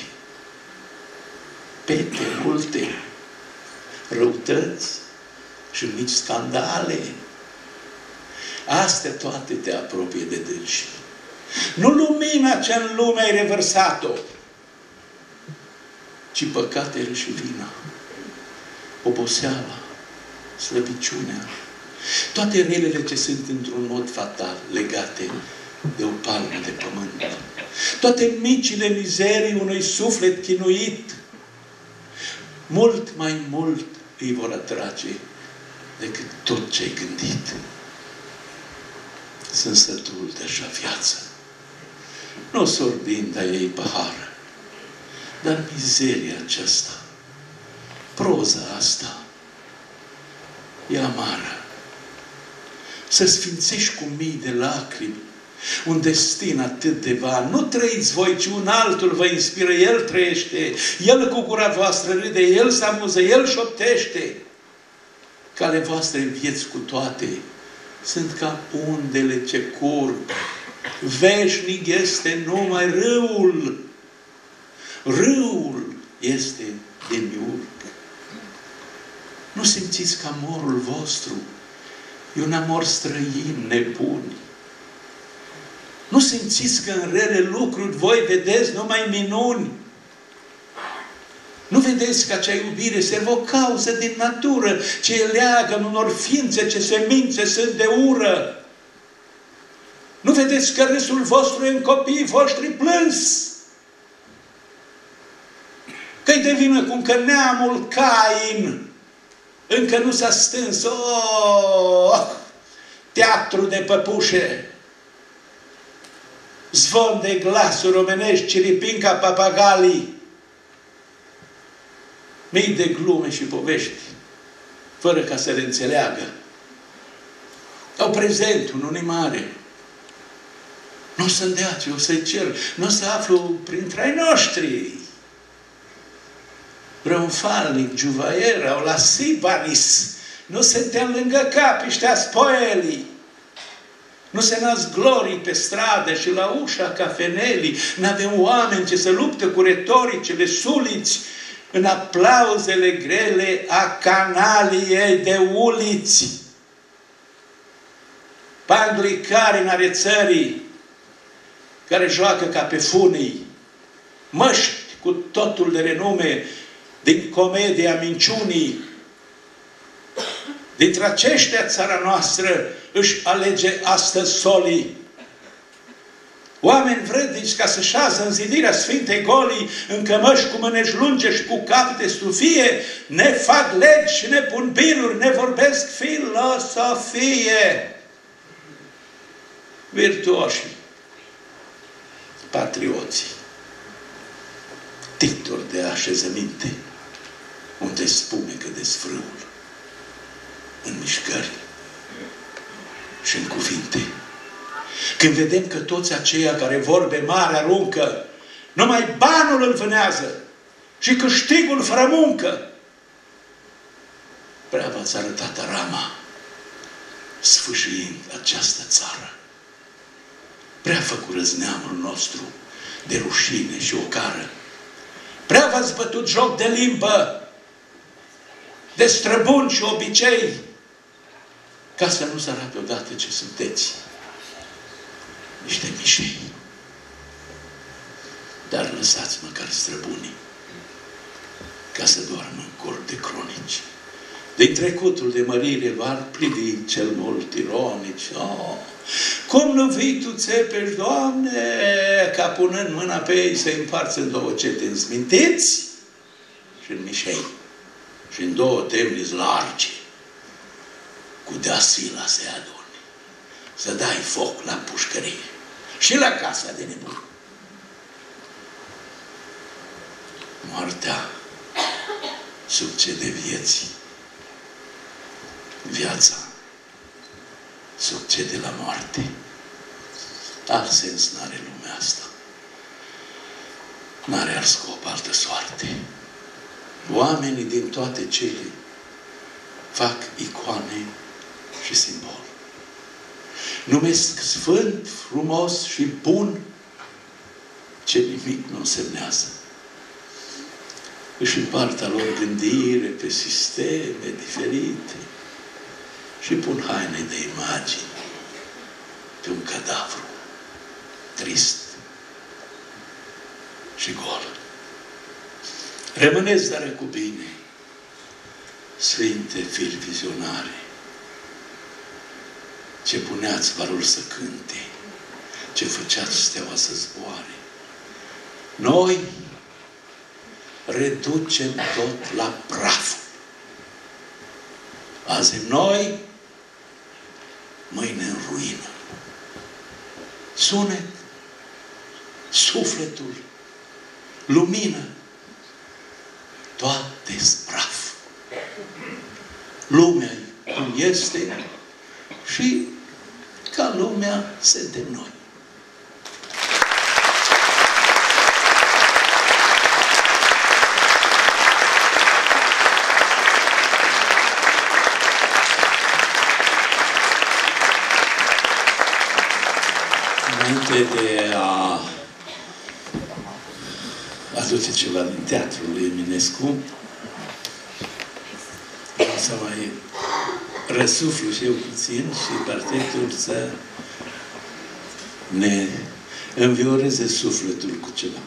Pete multe, răutăți și mici scandale. Astea toate te apropie de dânsi. Nu lumina ce în lume ai revărsat-o, ci păcatele și vina, oboseala, slăbiciunea, toate relele ce sunt într-un mod fatal legate de o palmă de pământ, toate micile mizerii unui suflet chinuit, mult mai mult îi vor atrage decât tot ce ai gândit. Sunt sătul de așa viață. Nu sorbind a ei pahară, dar mizeria aceasta, proza asta, e amară. Să sfințești cu mii de lacrimi un destin atât de van. Nu trăiți voi, ci un altul vă inspiră. El trăiește, El cu gura voastră râde, El se amuză, El șoptește. Cale voastre vieți cu toate sunt ca undele ce curg. Veșnic este numai râul. Râul este demiurg. Nu simțiți că amorul vostru e un amor străin, nebun. Nu simțiți că în rele lucruri voi vedeți numai minuni. Nu vedeți că acea iubire servă o cauză din natură, ce leagă în unor ființe, ce semințe sunt de ură. Nu vedeți că râsul vostru e în copiii voștri plâns? Că-i de vină cum că neamul Cain încă nu s-a stâns. Teatru de păpușe. zvon de glasuri omenești, ciripin ca papagalii, mii de glume și povești, fără ca să le înțeleagă. Au prezentul, nu-i mare. Nu o să-mi dea, o să-i cer, nu o să aflu printre ai noștri. Răunfalnic, Giuvaier, au la Sibanis, nu suntem lângă capiștea spoielii. Nu se nasc glorii pe stradă și la ușa cafenelii. N-avem oameni ce să luptă cu retoricele suliți în aplauzele grele a canaliei de uliți. Anglicari în are țării, care joacă ca pe funii, măști cu totul de renume din comedia minciunii. Dintre aceștia țara noastră își alege astăzi solii. Oameni vrednici ca să șează în zidirea Sfintei Golii, în cămăși cu mânești lunge și cu cap de stufie, ne fac legi și ne pun biruri, ne vorbesc filosofie. Virtuoșii, patrioții, titori de așezăminte, unde spumecă desfrâul, în mișcări și în cuvinte. Când vedem că toți aceia care vorbe mari aruncă, numai banul îl vânează și câștigul fără muncă, prea v-ați arătat arama, sfâșiind această țară. Prea făcură neamul nostru de rușine și ocară. Prea v-ați bătut joc de limbă, de străbuni și obicei, ca să nu se arate odată ce sunteți niște mișei. Dar lăsați măcar străbunii, ca să doarmă în corp de cronici. Din trecutul de mărire v-ar privi cel mult ironici. Oh, cum nu vii tu țepești, Doamne, ca punând mâna pe ei să-i împarți în două cete înzmintiți și în mișei și în două temniți largi, cu deasila să-i aduni, să dai foc la pușcărie și la casa de nebun. Moartea succede vieții. Viața succede la moarte. Alt sens n-are lumea asta. N-are alt scop, altă soarte. Oamenii din toate cele fac icoane și simbol. Numesc sfânt, frumos și bun ce nimic nu însemnează. Își împart a lor gândire pe sisteme diferite și pun haine de imagini pe un cadavru trist și gol. Rămâneți dar cu bine, sfinte firi vizionare, ce puneați varul să cânte, ce făceați steaua să zboare. Noi reducem tot la praf. Azi noi, mâine în ruină. Sunet, sufletul, lumină, toate-s praf. Lumea cum este și ca lumea suntem noi. Înainte de a aduce ceva din teatrul lui Eminescu, vreau să mai răsuflu și eu puțin și partetul să ne învioreze sufletul cu ceva.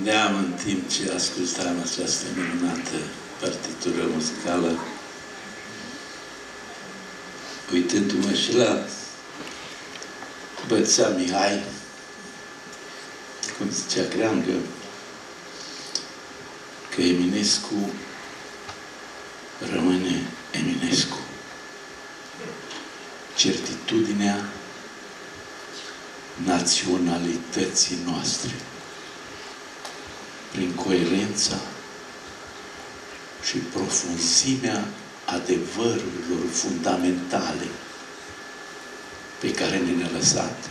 gândeam în timp ce ascultam această minunată partitură muzicală, uitându-mă și la Bățea Mihai, cum zicea Creangă, că Eminescu rămâne Eminescu. Certitudinea naționalității noastre, prin coerența și profunzimea adevărurilor fundamentale pe care ne-a lăsat,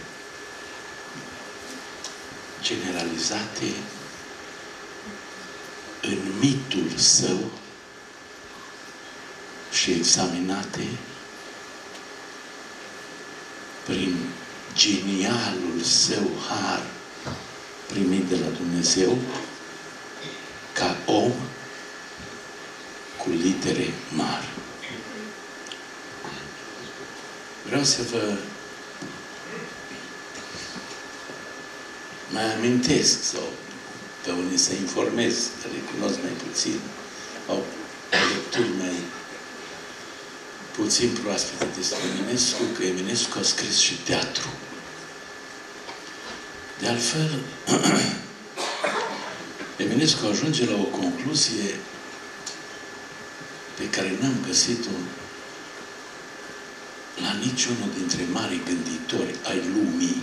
generalizate în mitul său și examinate prin genialul său har primit de la Dumnezeu ca om cu litere mari. Vreau să vă mai amintesc sau pe unii să informez, că le cunosc mai puțin, au lecturi mai puțin proaspete despre Eminescu, că Eminescu a scris și teatru. De altfel, Eminescu ajunge la o concluzie pe care n-am găsit-o la niciunul dintre mari gânditori ai lumii.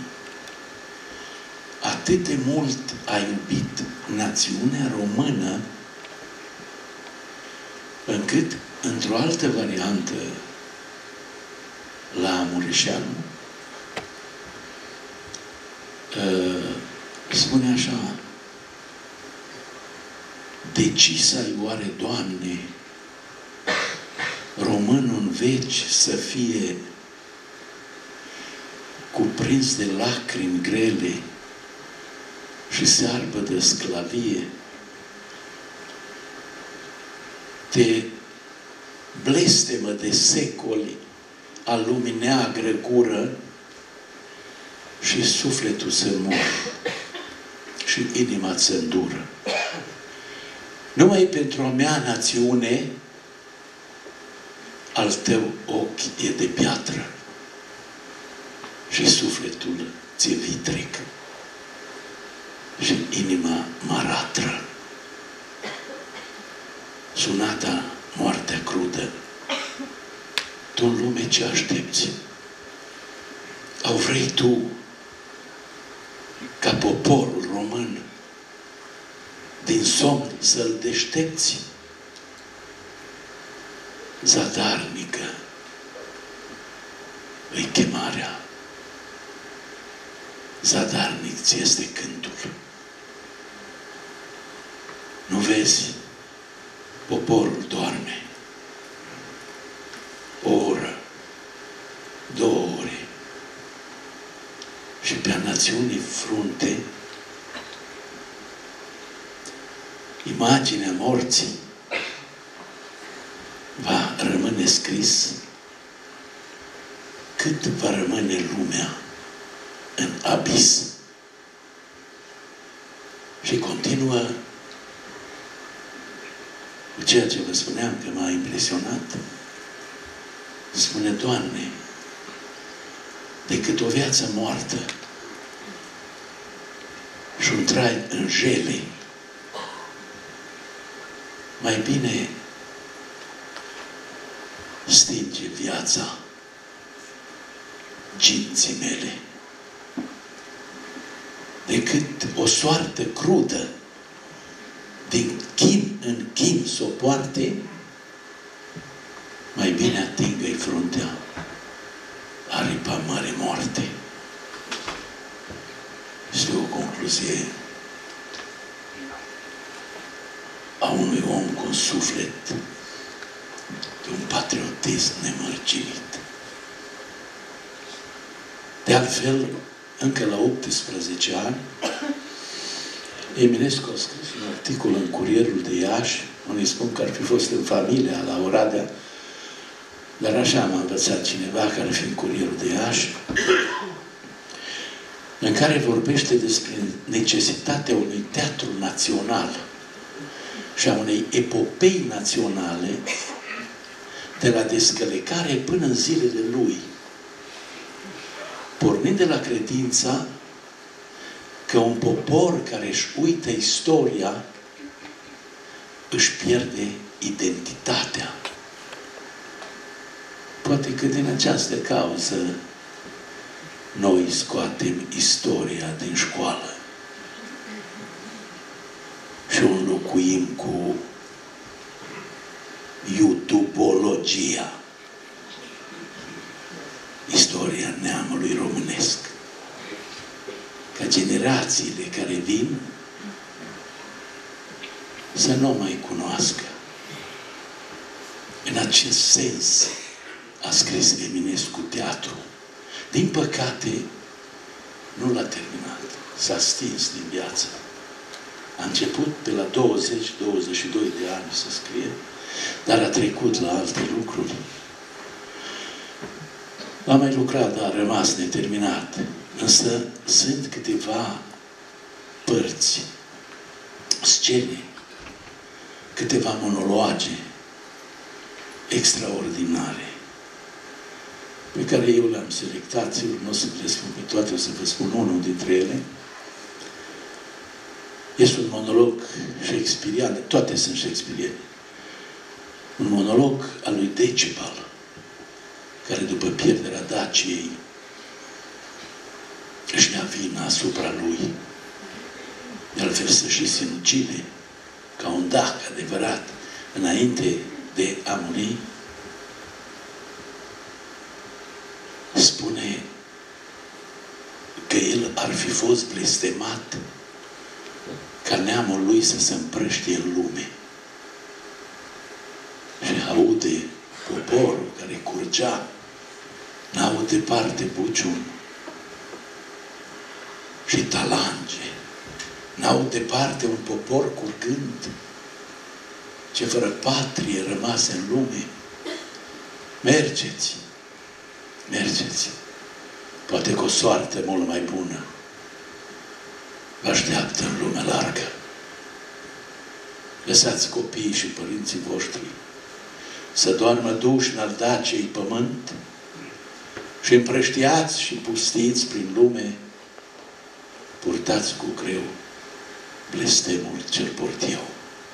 Atât de mult a iubit națiunea română, încât, într-o altă variantă, la Mureșeanu, spune așa: decis ai oare, Doamne, românul în veci să fie cuprins de lacrimi grele și searbă de sclavie? Te blestemă de secoli a lumii neagră gură și sufletul se moare și inima se îndură. Numai pentru a mea națiune al tău ochi e de piatră și sufletul ți-e vitric și inima maratră. Sunata moartea crudă, tu în lume ce aștepți? Au vrei tu ca poporul român din somn să-l deștepți? Zadarnică îi chemarea, zadarnic ți este cântul. Nu vezi? Poporul doarme. O oră, 2 ore. Și pe-a națiunii frunte, imaginea morții va rămâne scris cât va rămâne lumea în abis. Și continuă cu ceea ce vă spuneam că m-a impresionat. Spune: Doamne, decât o viață moartă și un trai în jele, mai bine stinge viața ginții mele decât o soartă crudă din chin în chin s-o poarte, mai bine atingă-i fruntea aripa mare moarte. Este o concluzie a unui om cu un suflet de un patriotism nemărginit. De altfel, încă la 18 ani, Eminescu a scris un articol în Curierul de Iași, unii spun că ar fi fost în familia la Oradea, dar așa m-a învățat cineva care ar fi în Curierul de Iași, în care vorbește despre necesitatea unui teatru național și a unei epopei naționale de la descălecare până în zilele lui, pornind de la credința că un popor care își uită istoria își pierde identitatea. Poate că din această cauză noi scoatem istoria din școală și o înlocuim cu YouTubeologia. Istoria neamului românesc. Ca generațiile care vin să nu mai cunoască. În acest sens a scris Eminescu teatru. Din păcate, nu l-a terminat. S-a stins din viață. A început pe la 20-22 de ani să scrie, dar a trecut la alte lucruri. A mai lucrat, dar a rămas neterminat. Însă sunt câteva părți, scene, câteva monologe extraordinare pe care eu le-am selectat. Sigur, nu o să le spun pe toate, o să vă spun unul dintre ele. Este un monolog shakespearian, toate sunt shakespeariene. Un monolog al lui Decebal, care după pierderea Daciei își ia vina asupra lui. De altfel să și sinucide ca un dac adevărat înainte de a muri. Spune că el ar fi fost blestemat ca neamul lui să se împrăștie în lume. Și aude poporul care curgea, n-au departe Buciun și Talange, n-au departe un popor curgând, ce fără patrie rămase în lume. Mergeți, mergeți, poate cu o soartă mult mai bună vă așteaptă în lumea largă. Lăsați copiii și părinții voștri să doarmă duși în al Daciei pământ și împrăștiați și pustiți prin lume, purtați cu greu blestemul cel port eu.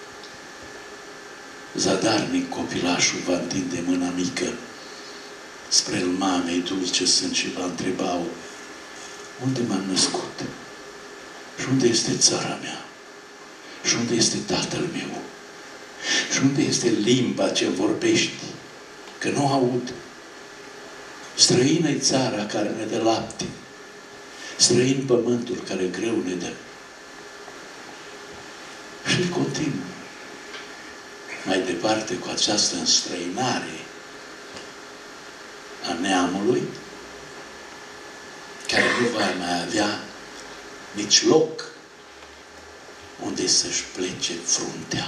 Zadarnic copilașul va întinde mâna mică spre el mamei dulce sân și va întreba: unde m-am născut? Și unde este țara mea? Și unde este tatăl meu? Și unde este limba ce vorbești? Că nu aud. Străină-i țara care ne dă lapte. Străin pământul care greu ne dă. Și continuă mai departe cu această înstrăinare a neamului, care nu va mai avea nici loc unde să-și plece fruntea.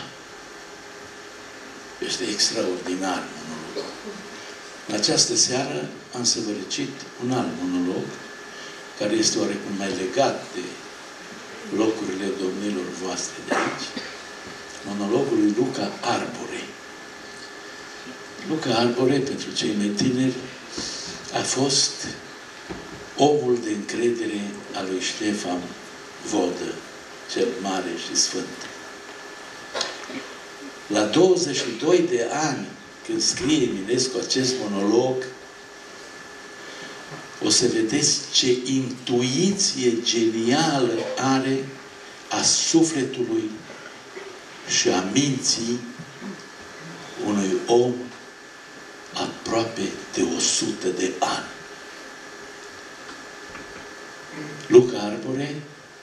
Este extraordinar monolog. În această seară am săvârșit un alt monolog, care este oarecum mai legat de locurile domnilor voastre de aici. Monologul lui Luca Arbore. Luca Arbore, pentru cei mai tineri, a fost omul de încredere al lui Ștefan Vodă, cel mare și sfânt. La 22 de ani, când scrie Eminescu acest monolog, o să vedeți ce intuiție genială are a sufletului și a minții unui om aproape de 100 de ani. Luca Arbore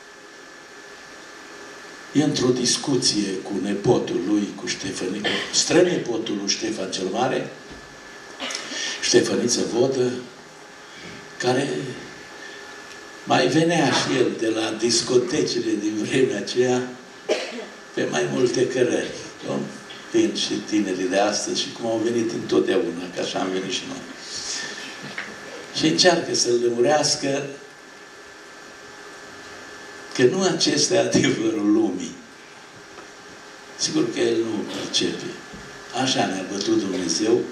e într-o discuție cu nepotul lui, cu Ștefăniță, strănepotul lui Ștefan cel Mare, Ștefăniță Vodă, care mai venea și el de la discotecile din vremea aceea pe mai multe cărări. Nu? Vin și tinerii de astăzi și cum au venit întotdeauna, că așa am venit și noi. Și încearcă să-l lămurească că nu acesta e adevărul lumii. Sigur că el nu percepe. Așa ne-a bătut Dumnezeu,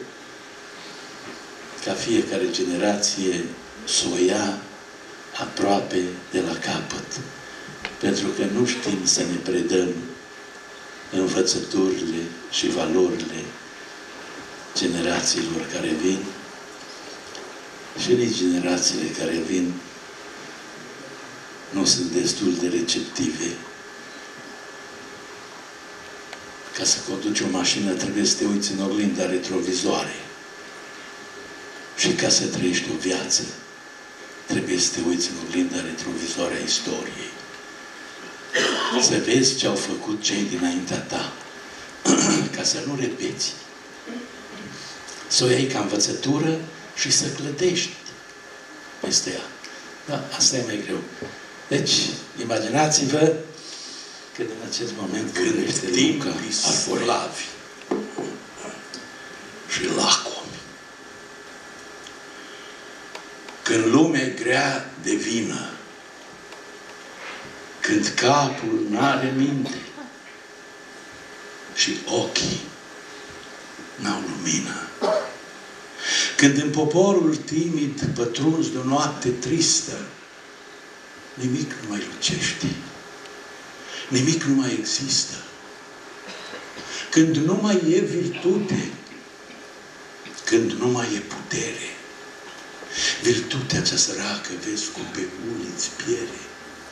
ca fiecare generație să o ia aproape de la capăt. Pentru că nu știm să ne predăm învățăturile și valorile generațiilor care vin și nici generațiile care vin nu sunt destul de receptive. Ca să conduci o mașină trebuie să te uiți în oglinda retrovizoare. Și ca să trăiești o viață trebuie să te uiți în oglinda retrovizoare a istoriei. Să vezi ce au făcut cei dinaintea ta. Ca să nu repeți. Să o iei ca învățătură și să clădești peste ea. Da, asta e mai greu. Deci, imaginați-vă că în acest moment gândește Luca slavi și lacomi. Când lumea e grea de vină, când capul n-are minte și ochii n-au lumină, când în poporul timid pătruns de o noapte tristă, nimic nu mai lucește, nimic nu mai există. Când nu mai e virtute, când nu mai e putere, virtutea cea săracă, vezi cum pe uliți piere.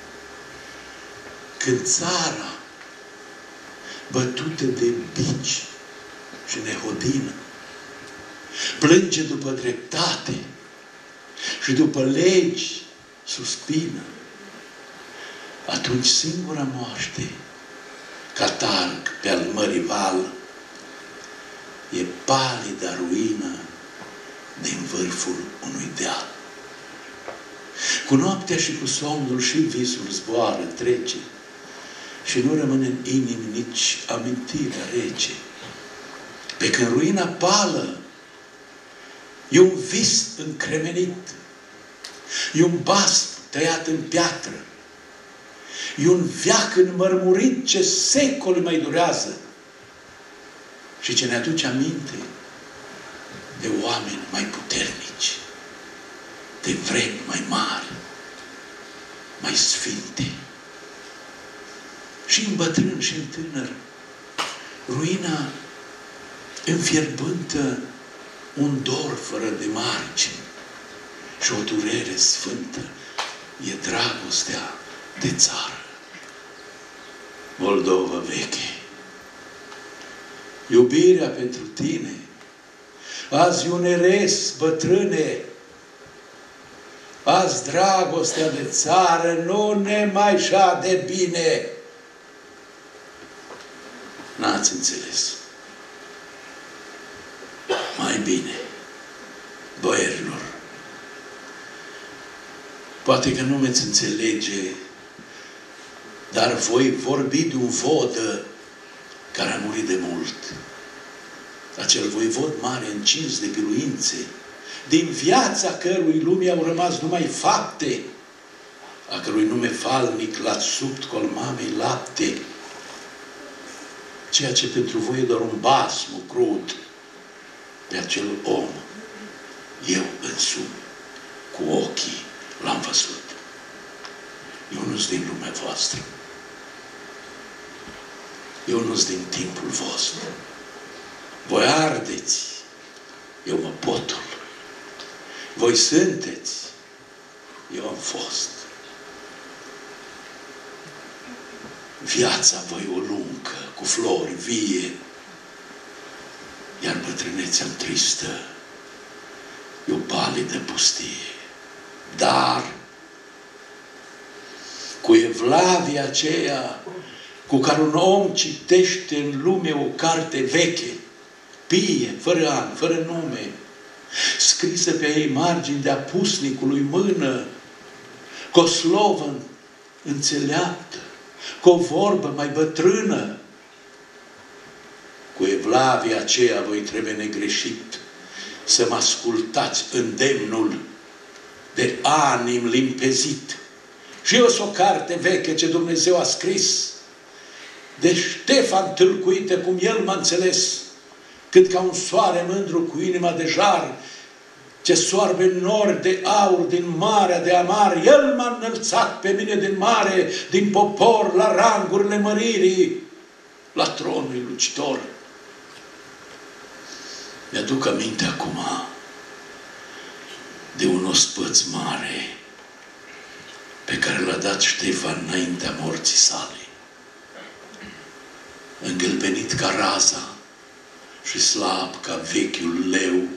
Când țara, bătută de bici și nehodină, plânge după dreptate și după legi suspină, atunci singura moaște, catarg pe al mării val, e palida ruină din vârful unui deal. Cu noaptea și cu somnul și visul zboară, trece și nu rămâne în inimi nici amintirea rece. Pe când ruina pală e un vis încremenit, e un basm tăiat în piatră, e un veac înmărmurit ce secole mai durează și ce ne aduce aminte de oameni mai puternici, de vremi mai mari, mai sfinte. Și în bătrân și în tânăr, ruina înfierbântă un dor fără de margini și o durere sfântă e dragostea de țară. Moldova veche, iubirea pentru tine, azi un eres, bătrâne, azi dragostea de țară nu ne mai șade bine. N-ați înțeles. Mai bine, boierilor, poate că nu veți înțelege, dar voi vorbi de un vodă care a murit de mult. Acel voivod mare încins de biruințe, din viața cărui lumii au rămas numai fapte, a cărui nume falnic l-ați subt col mamei lapte. Ceea ce pentru voi e doar un basm crud, pe acel om, eu însumi, cu ochii, l-am văzut. Eu nu-s din lumea voastră. Eu nu-s din timpul vostru. Voi ardeți, eu mă potul. Voi sunteți, eu am fost. Viața voi o luncă, cu flori vie, iar bătrânețea tristă e o palidă pustie. Dar cu evlavia aceea cu care un om citește în lume o carte veche, pie, fără an, fără nume, scrisă pe ei margini de apusnicului mână, cu o slovă înțeleaptă, cu o vorbă mai bătrână. Cu evlavia aceea voi trebuie negreșit să mă ascultați îndemnul de anim limpezit Și eu sunt o carte veche ce Dumnezeu a scris de Ștefan tâlcuită, cum el m-a înțeles, cât ca un soare mândru cu inima de jar, ce soarbe nori de aur din marea de amar. El m-a înălțat pe mine din mare, din popor, la rangurile măririi, la tronul lucitor. Mi-aduc aminte acum de un ospăț mare pe care l-a dat Ștefan înaintea morții sale. Îngălbenit ca raza și slab ca vechiul leu,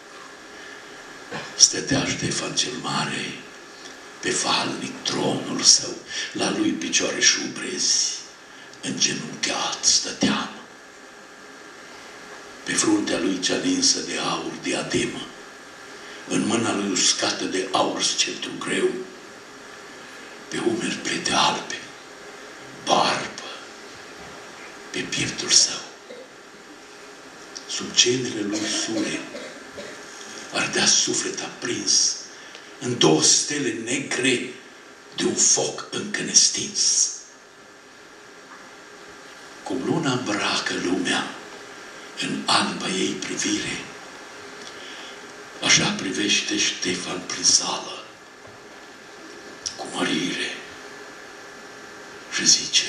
stătea Ștefan cel mare pe falnic tronul său, la lui picioare șubrezi, îngenunchiat stăteam. Pe fruntea lui cea linsă de aur diademă, în mâna lui uscată de aur sceptru greu, pe umeri plete albe, barbă, pe pieptul său. Sub genele lui sure ardea suflet aprins în două stele negre de un foc încă nestins. Cum luna îmbracă lumea în alba ei privire, așa privește Ștefan prin sală, cu mărire, și zice: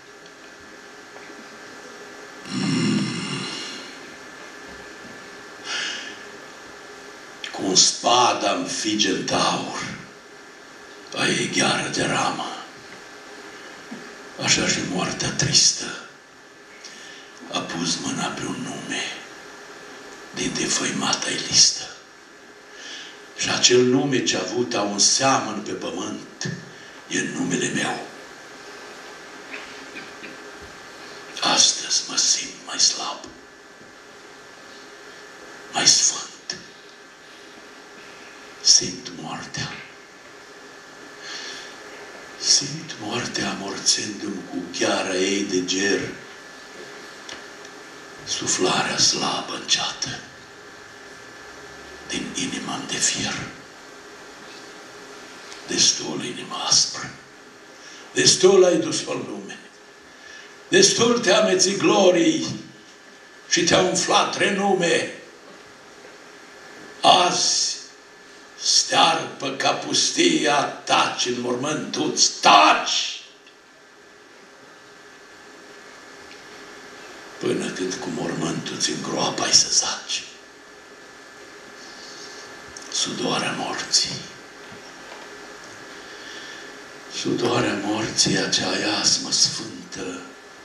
cu un spada înfige în taur, a ei gheară de ramă, așa și moartea tristă a pus mâna pe un nume din defăimata-i listă. Și acel nume ce-a avut a un seamăn pe pământ e numele meu. Astăzi mă simt mai slab, mai sfânt. Simt moartea. Simt moartea amorțându-mi cu gheara ei de ger suflarea slabă înceată din inima de fier. Destul inima aspră, destul ai dus-o în lume, destul te ameții glorii și te-a umflat renume. Azi stearpă ca pustia, taci în mormânt, tu-ți taci! Până când cu mormântul-ți în groapă ai să zaci. Sudoarea morții. Sudoarea morții, acea iasmă sfântă,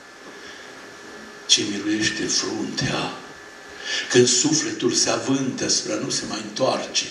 ce miluiește fruntea, când sufletul se avântă spre a nu se mai întoarce.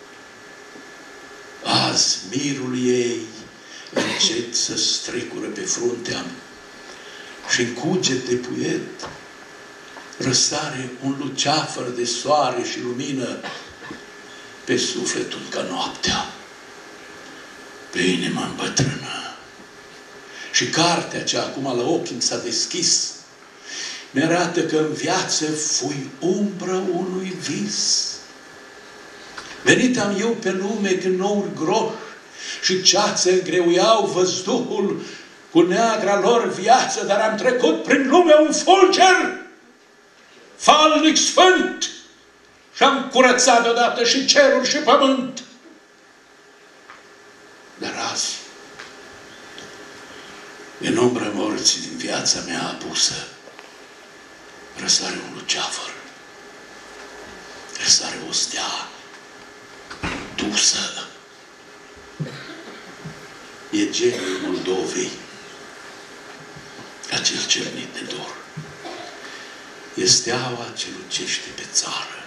Azi mirul ei încet să strecură pe fruntea și în cuget de puiet răsare un luceafăr de soare și lumină pe sufletul ca noaptea, pe inima îmbătrână. Și cartea ce acum la ochi mi s-a deschis mi-arată că în viață fui umbră unui vis. Venit am eu pe lume când nouri groși și ceață îngreuiau văzduhul cu neagra lor viață, dar am trecut prin lume un fulger falnic sfânt și am curățat deodată și cerul și pământ. Dar azi, în umbra morții din viața mea apusă, răsare un luceafăr, răsare o stea dusă. E genul Moldovei, acel cernit de dor. E steaua ce lucește pe țară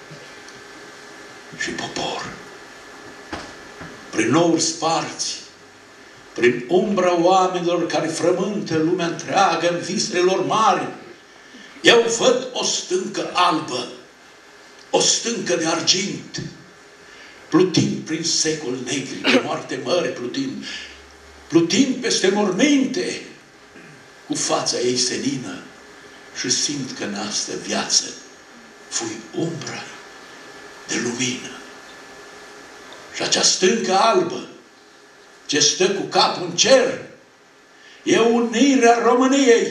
și popor. Prin nouri sparți, prin umbra oamenilor care frământă lumea întreagă în visele lor mari, eu văd o stâncă albă, o stâncă de argint, plutind prin secol negri, pe moarte mări plutind, plutind peste morminte, cu fața ei senină, și simt că în astă viață fui umbră de lumină. Și acea stâncă albă ce stă cu capul în cer. E unirea României.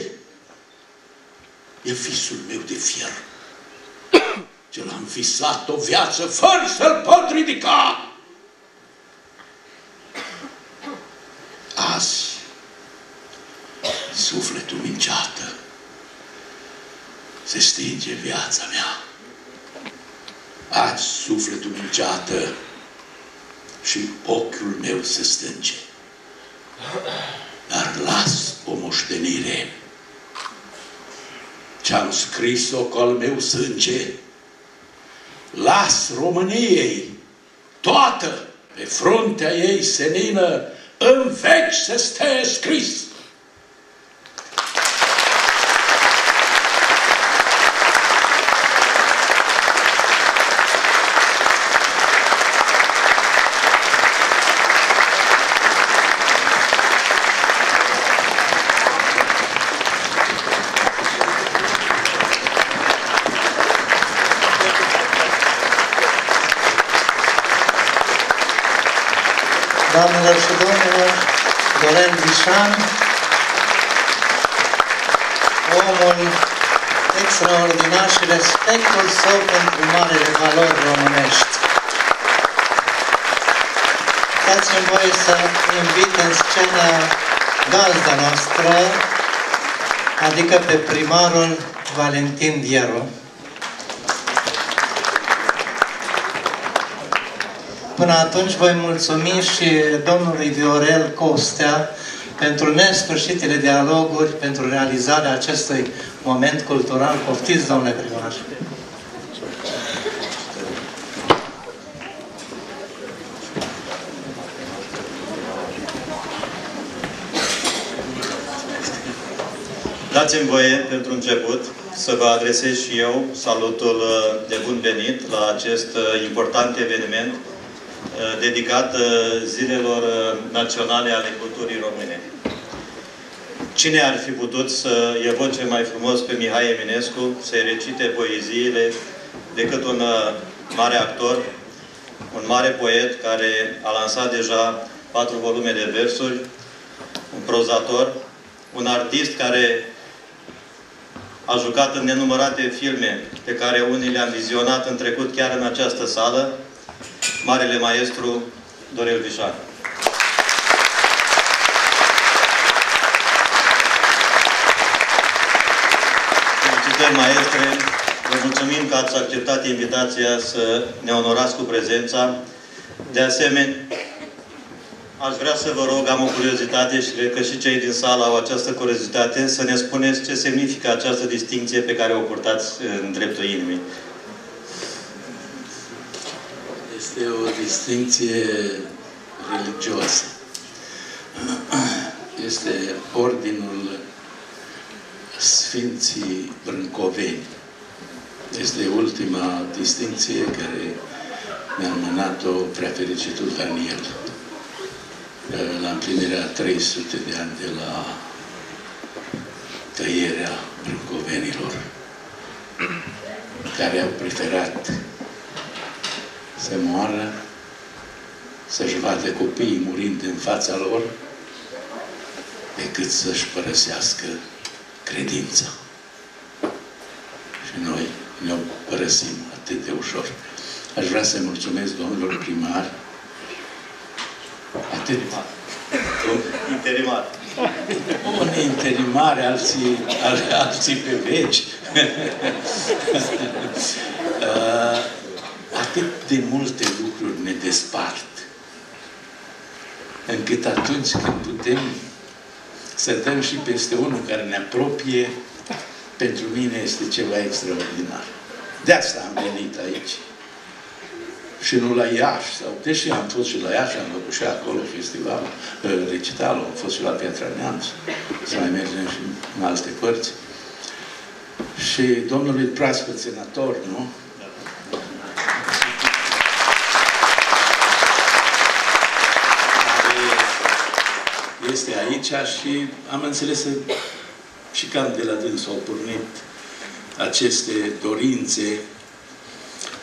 E visul meu de fier. Ce l-am visat o viață fără să-l pot ridica. Azi, sufletul minceată, se stinge viața mea. Azi, sufletul minceată și ochiul meu se stânge. Dar las o moștenire. Ce-am scris-o cu al meu sânge, las României toată pe fruntea ei senină, în veci să stea scris. Doamnelor și domnilor, Doren Vișan, omul extraordinar și respectul său pentru marele valori românești. Dați-mi voie să invit în scenă gazda noastră, adică pe primarul Valentin Vieru. Până atunci voi mulțumi și domnului Viorel Costea pentru nesfârșitele dialoguri, pentru realizarea acestui moment cultural. Poftiți, domnule primar! Dați-mi voie, pentru început, să vă adresez și eu salutul de bun venit la acest important eveniment dedicat zilelor naționale ale culturii române. Cine ar fi putut să evoce mai frumos pe Mihai Eminescu, să-i recite poeziile, decât un mare actor, un mare poet care a lansat deja 4 volume de versuri, un prozator, un artist care a jucat în nenumărate filme pe care unii le-am vizionat în trecut chiar în această sală, marele maestru Dorel Vișan. Felicitări, maestre! Vă mulțumim că ați acceptat invitația să ne onorați cu prezența. De asemenea, aș vrea să vă rog, am o curiozitate și cred că și cei din sală au această curiozitate, să ne spuneți ce semnifică această distincție pe care o purtați în dreptul inimii. Este o distincție religioasă. Este ordinul Sfinții Brâncoveni. Este ultima distincție care mi-a înmânat-o preafericitul Daniel la împlinirea 300 de ani de la tăierea brâncovenilor, care au preferat să moară, să-și vadă copiii murind în fața lor, decât să-și părăsească credința. Și noi ne-o părăsim atât de ușor. Aș vrea să mulțumesc domnilor primari, atât Interimar. unii interimari, alții pe veci. Atât de multe lucruri ne despart, încât atunci când putem să dăm și peste unul care ne apropie, pentru mine este ceva extraordinar. De asta am venit aici. Și nu la Iași, sau deși am fost și la Iași, am făcut și acolo festivalul, recitalul, am fost și la Piatra Neamț, să mai mergem și în alte părți. Și domnului proaspăt senator, nu? Este aici și am înțeles și cam de la dânsul au pornit aceste dorințe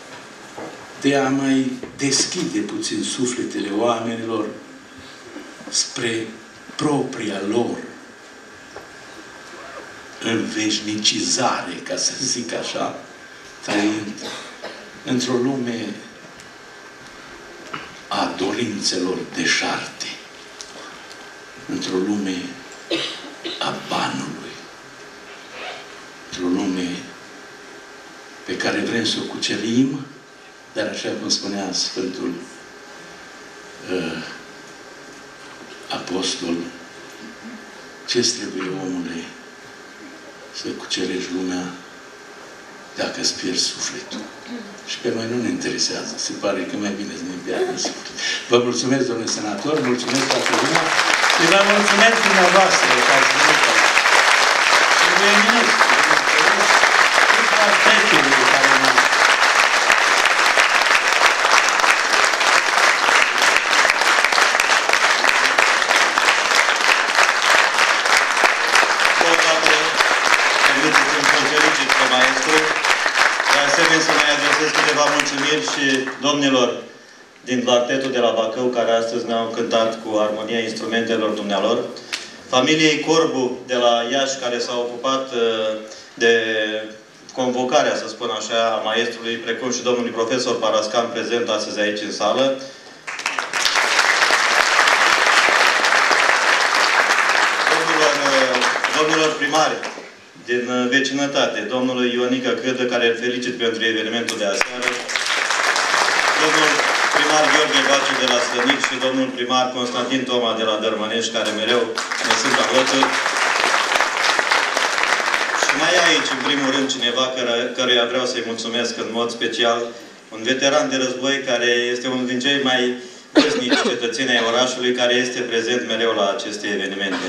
de a mai deschide puțin sufletele oamenilor spre propria lor înveșnicizare, ca să zic așa, trăind într-o lume a dorințelor deșarte, într-o lume a banului, într-o lume pe care vrem să o cucerim, dar așa cum spunea Sfântul Apostol, ce-ți trebuie, omule, să cucerești lumea dacă îți pierzi sufletul? Și pe noi nu ne interesează. Se pare că mai bine să ne pierdem sufletul. Vă mulțumesc, domnule senator, mulțumesc toată lumea și vă mulțumesc dumneavoastră că ați venit aici. Și vă eminesc, pe care m-am. De asemenea, să mai adresez câteva mulțumiri și domnilor din Quartetul de la Bacău, care astăzi ne-au cântat cu armonia instrumentelor dumnealor. Familiei Corbu de la Iași, care s-au ocupat de convocarea, să spun așa, a maestrului, precum și domnului profesor Parascan, prezent astăzi aici în sală. Domnilor primari din vecinătate, domnului Ionica Cârdă, care îl felicit pentru evenimentul de aseară, domnul primar Gheorghe Baciu de la Slănic și domnul primar Constantin Toma de la Dărmănești, care mereu ne sunt alături. Și mai e aici, în primul rând, cineva căruia vreau să-i mulțumesc în mod special, un veteran de război care este unul din cei mai vârstnici cetățeni ai orașului, care este prezent mereu la aceste evenimente.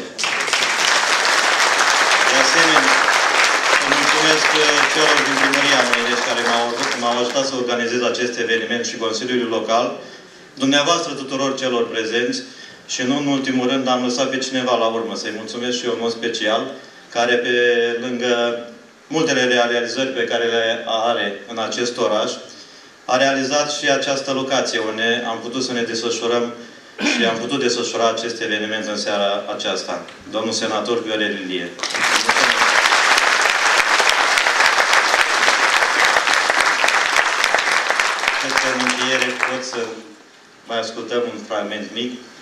De asemenea, mulțumesc celor din Primăria Măinești care m-au ajutat să organizez acest eveniment și Consiliului Local, dumneavoastră tuturor celor prezenți și nu în ultimul rând am lăsat pe cineva la urmă să-i mulțumesc și eu în mod special, care pe lângă multele realizări pe care le are în acest oraș, a realizat și această locație unde am putut să ne desfășurăm și am putut desfășura acest eveniment în seara aceasta. Domnul senator Viorel Ilie. În încheiere pot să mai ascultăm un fragment mic.